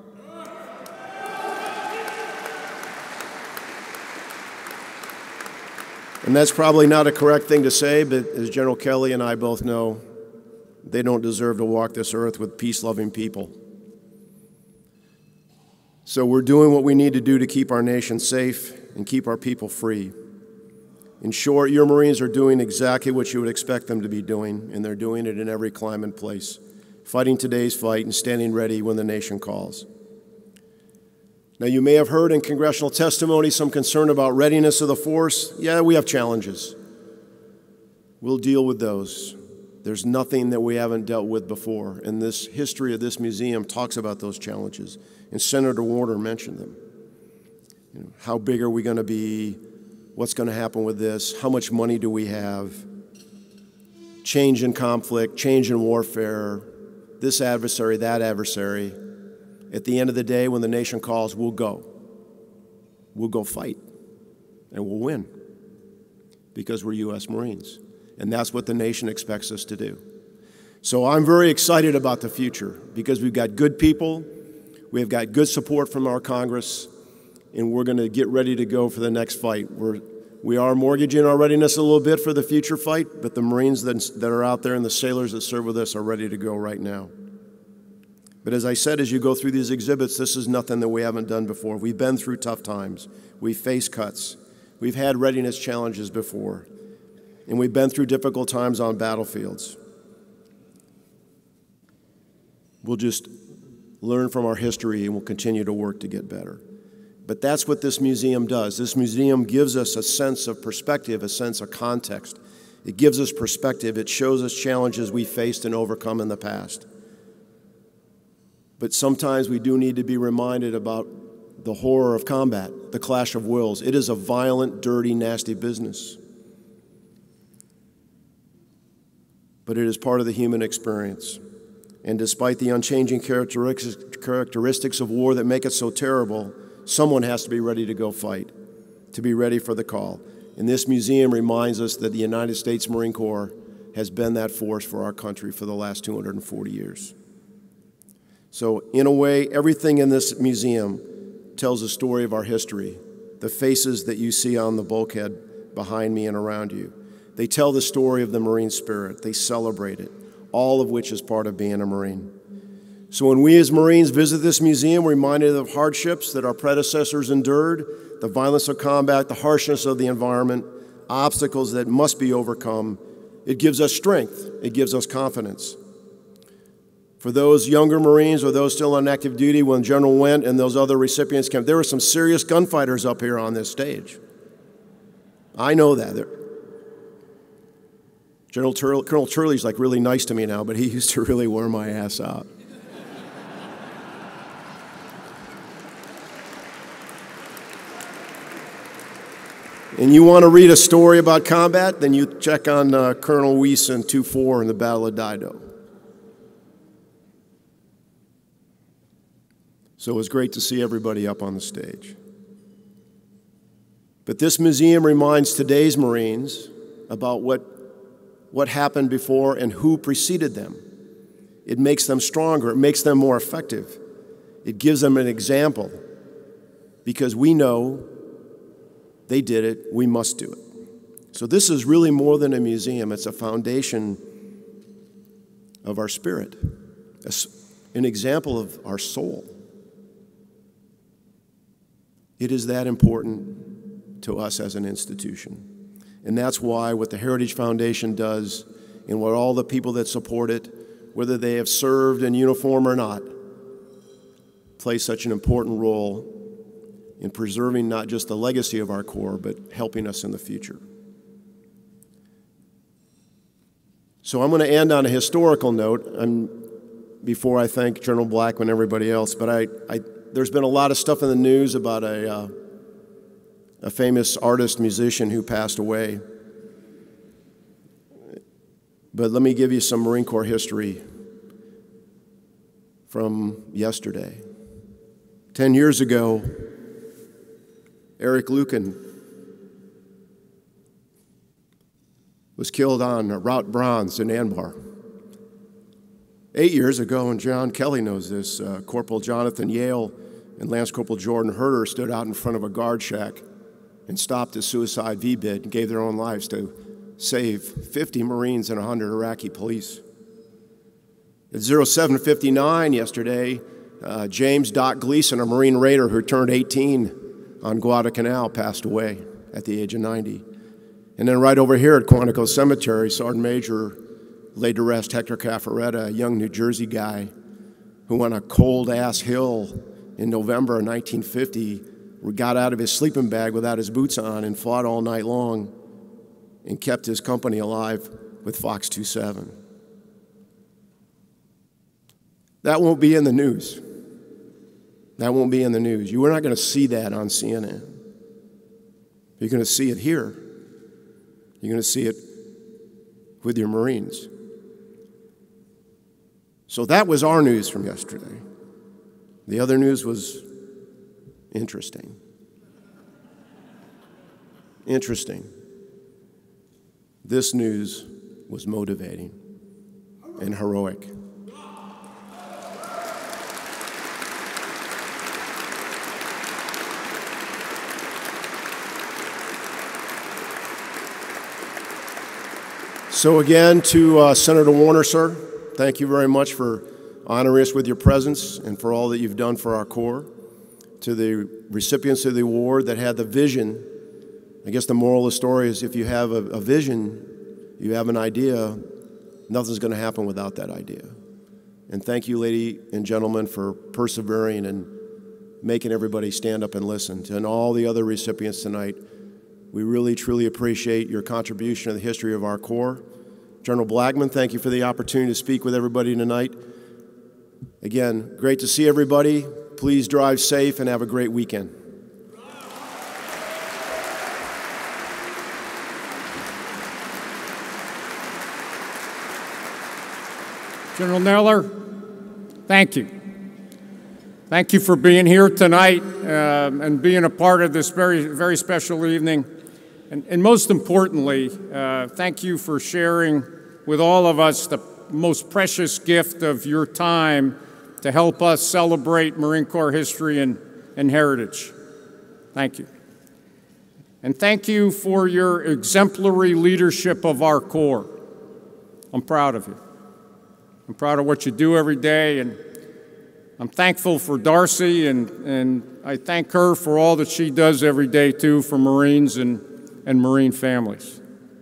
And that's probably not a correct thing to say, but as General Kelly and I both know, they don't deserve to walk this earth with peace-loving people. So we're doing what we need to do to keep our nation safe and keep our people free. In short, your Marines are doing exactly what you would expect them to be doing, and they're doing it in every climate and place, fighting today's fight and standing ready when the nation calls. Now, you may have heard in congressional testimony some concern about readiness of the force. Yeah, we have challenges. We'll deal with those. There's nothing that we haven't dealt with before, and this history of this museum talks about those challenges, and Senator Warner mentioned them. You know, how big are we going to be? What's going to happen with this? How much money do we have? Change in conflict, change in warfare, this adversary, that adversary. At the end of the day, when the nation calls, we'll go. We'll go fight, and we'll win because we're U S Marines. And that's what the nation expects us to do. So I'm very excited about the future because we've got good people, we've got good support from our Congress, and we're going to get ready to go for the next fight. We're, we are mortgaging our readiness a little bit for the future fight, but the Marines that, that are out there and the sailors that serve with us are ready to go right now. But as I said, as you go through these exhibits, this is nothing that we haven't done before. We've been through tough times. We've faced cuts. We've had readiness challenges before. And we've been through difficult times on battlefields. We'll just learn from our history and we'll continue to work to get better. But that's what this museum does. This museum gives us a sense of perspective, a sense of context. It gives us perspective. It shows us challenges we faced and overcome in the past. But sometimes we do need to be reminded about the horror of combat, the clash of wills. It is a violent, dirty, nasty business. But it is part of the human experience. And despite the unchanging characteristics of war that make it so terrible, someone has to be ready to go fight, to be ready for the call. And this museum reminds us that the United States Marine Corps has been that force for our country for the last two hundred forty years. So in a way, everything in this museum tells a story of our history. The faces that you see on the bulkhead behind me and around you, they tell the story of the Marine spirit. They celebrate it, all of which is part of being a Marine. So when we as Marines visit this museum, we're reminded of hardships that our predecessors endured, the violence of combat, the harshness of the environment, obstacles that must be overcome. It gives us strength. It gives us confidence. For those younger Marines or those still on active duty, when General Wendt and those other recipients came, there were some serious gunfighters up here on this stage. I know that. They're, General Turley, Colonel Turley's like really nice to me now, but he used to really wear my ass out. And you want to read a story about combat, then you check on uh, Colonel Weiss in two four in the Battle of Dido. So it was great to see everybody up on the stage. But this museum reminds today's Marines about what, what happened before and who preceded them. It makes them stronger. It makes them more effective. It gives them an example because we know they did it, we must do it. So this is really more than a museum. It's a foundation of our spirit, an example of our soul. It is that important to us as an institution. And that's why what the Heritage Foundation does and what all the people that support it, whether they have served in uniform or not, play such an important role in preserving not just the legacy of our Corps, but helping us in the future. So I'm going to end on a historical note I'm, before I thank General Blackman and everybody else, but I, I, there's been a lot of stuff in the news about a, uh, a famous artist, musician who passed away. But let me give you some Marine Corps history from yesterday. Ten years ago, Eric Lucan was killed on Route Bronze in Anbar. Eight years ago, and John Kelly knows this, uh, Corporal Jonathan Yale and Lance Corporal Jordan Herder stood out in front of a guard shack and stopped a suicide V bid and gave their own lives to save fifty Marines and one hundred Iraqi police. At oh seven fifty-nine yesterday, uh, James Doc Gleason, a Marine Raider who turned eighteen on Guadalcanal, passed away at the age of ninety. And then right over here at Quantico Cemetery, Sergeant Major laid to rest Hector Caffaretta, a young New Jersey guy who on a cold-ass hill in November of nineteen fifty got out of his sleeping bag without his boots on and fought all night long and kept his company alive with Fox twenty-seven. That won't be in the news. That won't be in the news. You are not going to see that on C N N. You're going to see it here. You're going to see it with your Marines. So that was our news from yesterday. The other news was interesting. Interesting. This news was motivating and heroic. So again, to uh, Senator Warner, sir, thank you very much for honoring us with your presence and for all that you've done for our Corps. To the recipients of the award that had the vision, I guess the moral of the story is if you have a, a vision, you have an idea, nothing's going to happen without that idea. And thank you, ladies and gentlemen, for persevering and making everybody stand up and listen. And all the other recipients tonight, we really, truly appreciate your contribution to the history of our Corps. General Blackman, thank you for the opportunity to speak with everybody tonight. Again, great to see everybody. Please drive safe and have a great weekend. General Neller, thank you. Thank you for being here tonight uh, and being a part of this very, very special evening. And, and most importantly, uh, thank you for sharing with all of us the most precious gift of your time to help us celebrate Marine Corps history and, and heritage. Thank you. And thank you for your exemplary leadership of our Corps. I'm proud of you. I'm proud of what you do every day, and I'm thankful for Darcy, and, and I thank her for all that she does every day, too, for Marines and, and Marine families.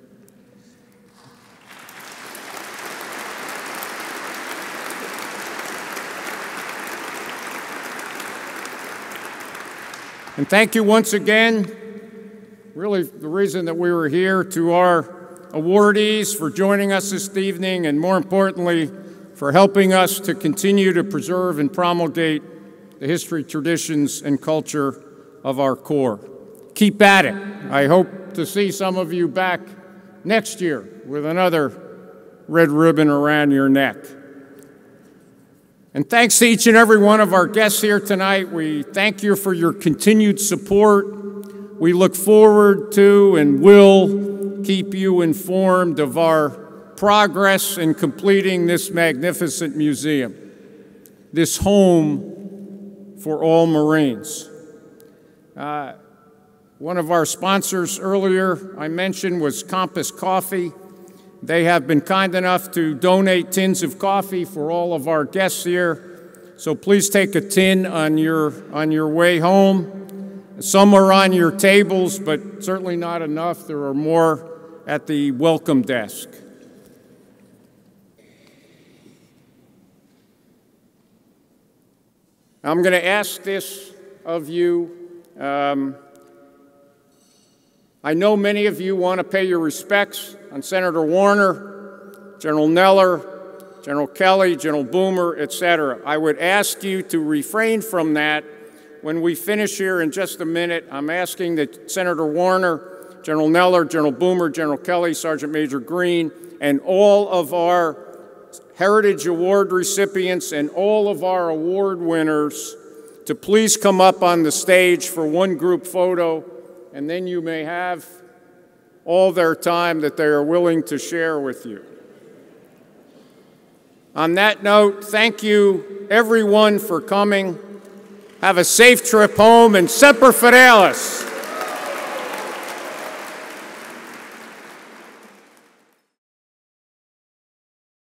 And thank you once again, really the reason that we were here, to our awardees for joining us this evening, and more importantly, for helping us to continue to preserve and promulgate the history, traditions, and culture of our Corps. Keep at it. I hope to see some of you back next year with another red ribbon around your neck. And thanks to each and every one of our guests here tonight. We thank you for your continued support. We look forward to and will keep you informed of our progress in completing this magnificent museum, this home for all Marines. Uh, one of our sponsors earlier I mentioned was Compass Coffee. They have been kind enough to donate tins of coffee for all of our guests here. So please take a tin on your, on your way home. Some are on your tables, but certainly not enough. There are more at the welcome desk. I'm going to ask this of you. Um, I know many of you want to pay your respects on Senator Warner, General Neller, General Kelly, General Boomer, et cetera. I would ask you to refrain from that. When we finish here in just a minute, I'm asking that Senator Warner, General Neller, General Boomer, General Kelly, Sergeant Major Green, and all of our Heritage Award recipients and all of our award winners to please come up on the stage for one group photo, and then you may have all their time that they are willing to share with you. On that note, thank you everyone for coming. Have a safe trip home, and Semper Fidelis.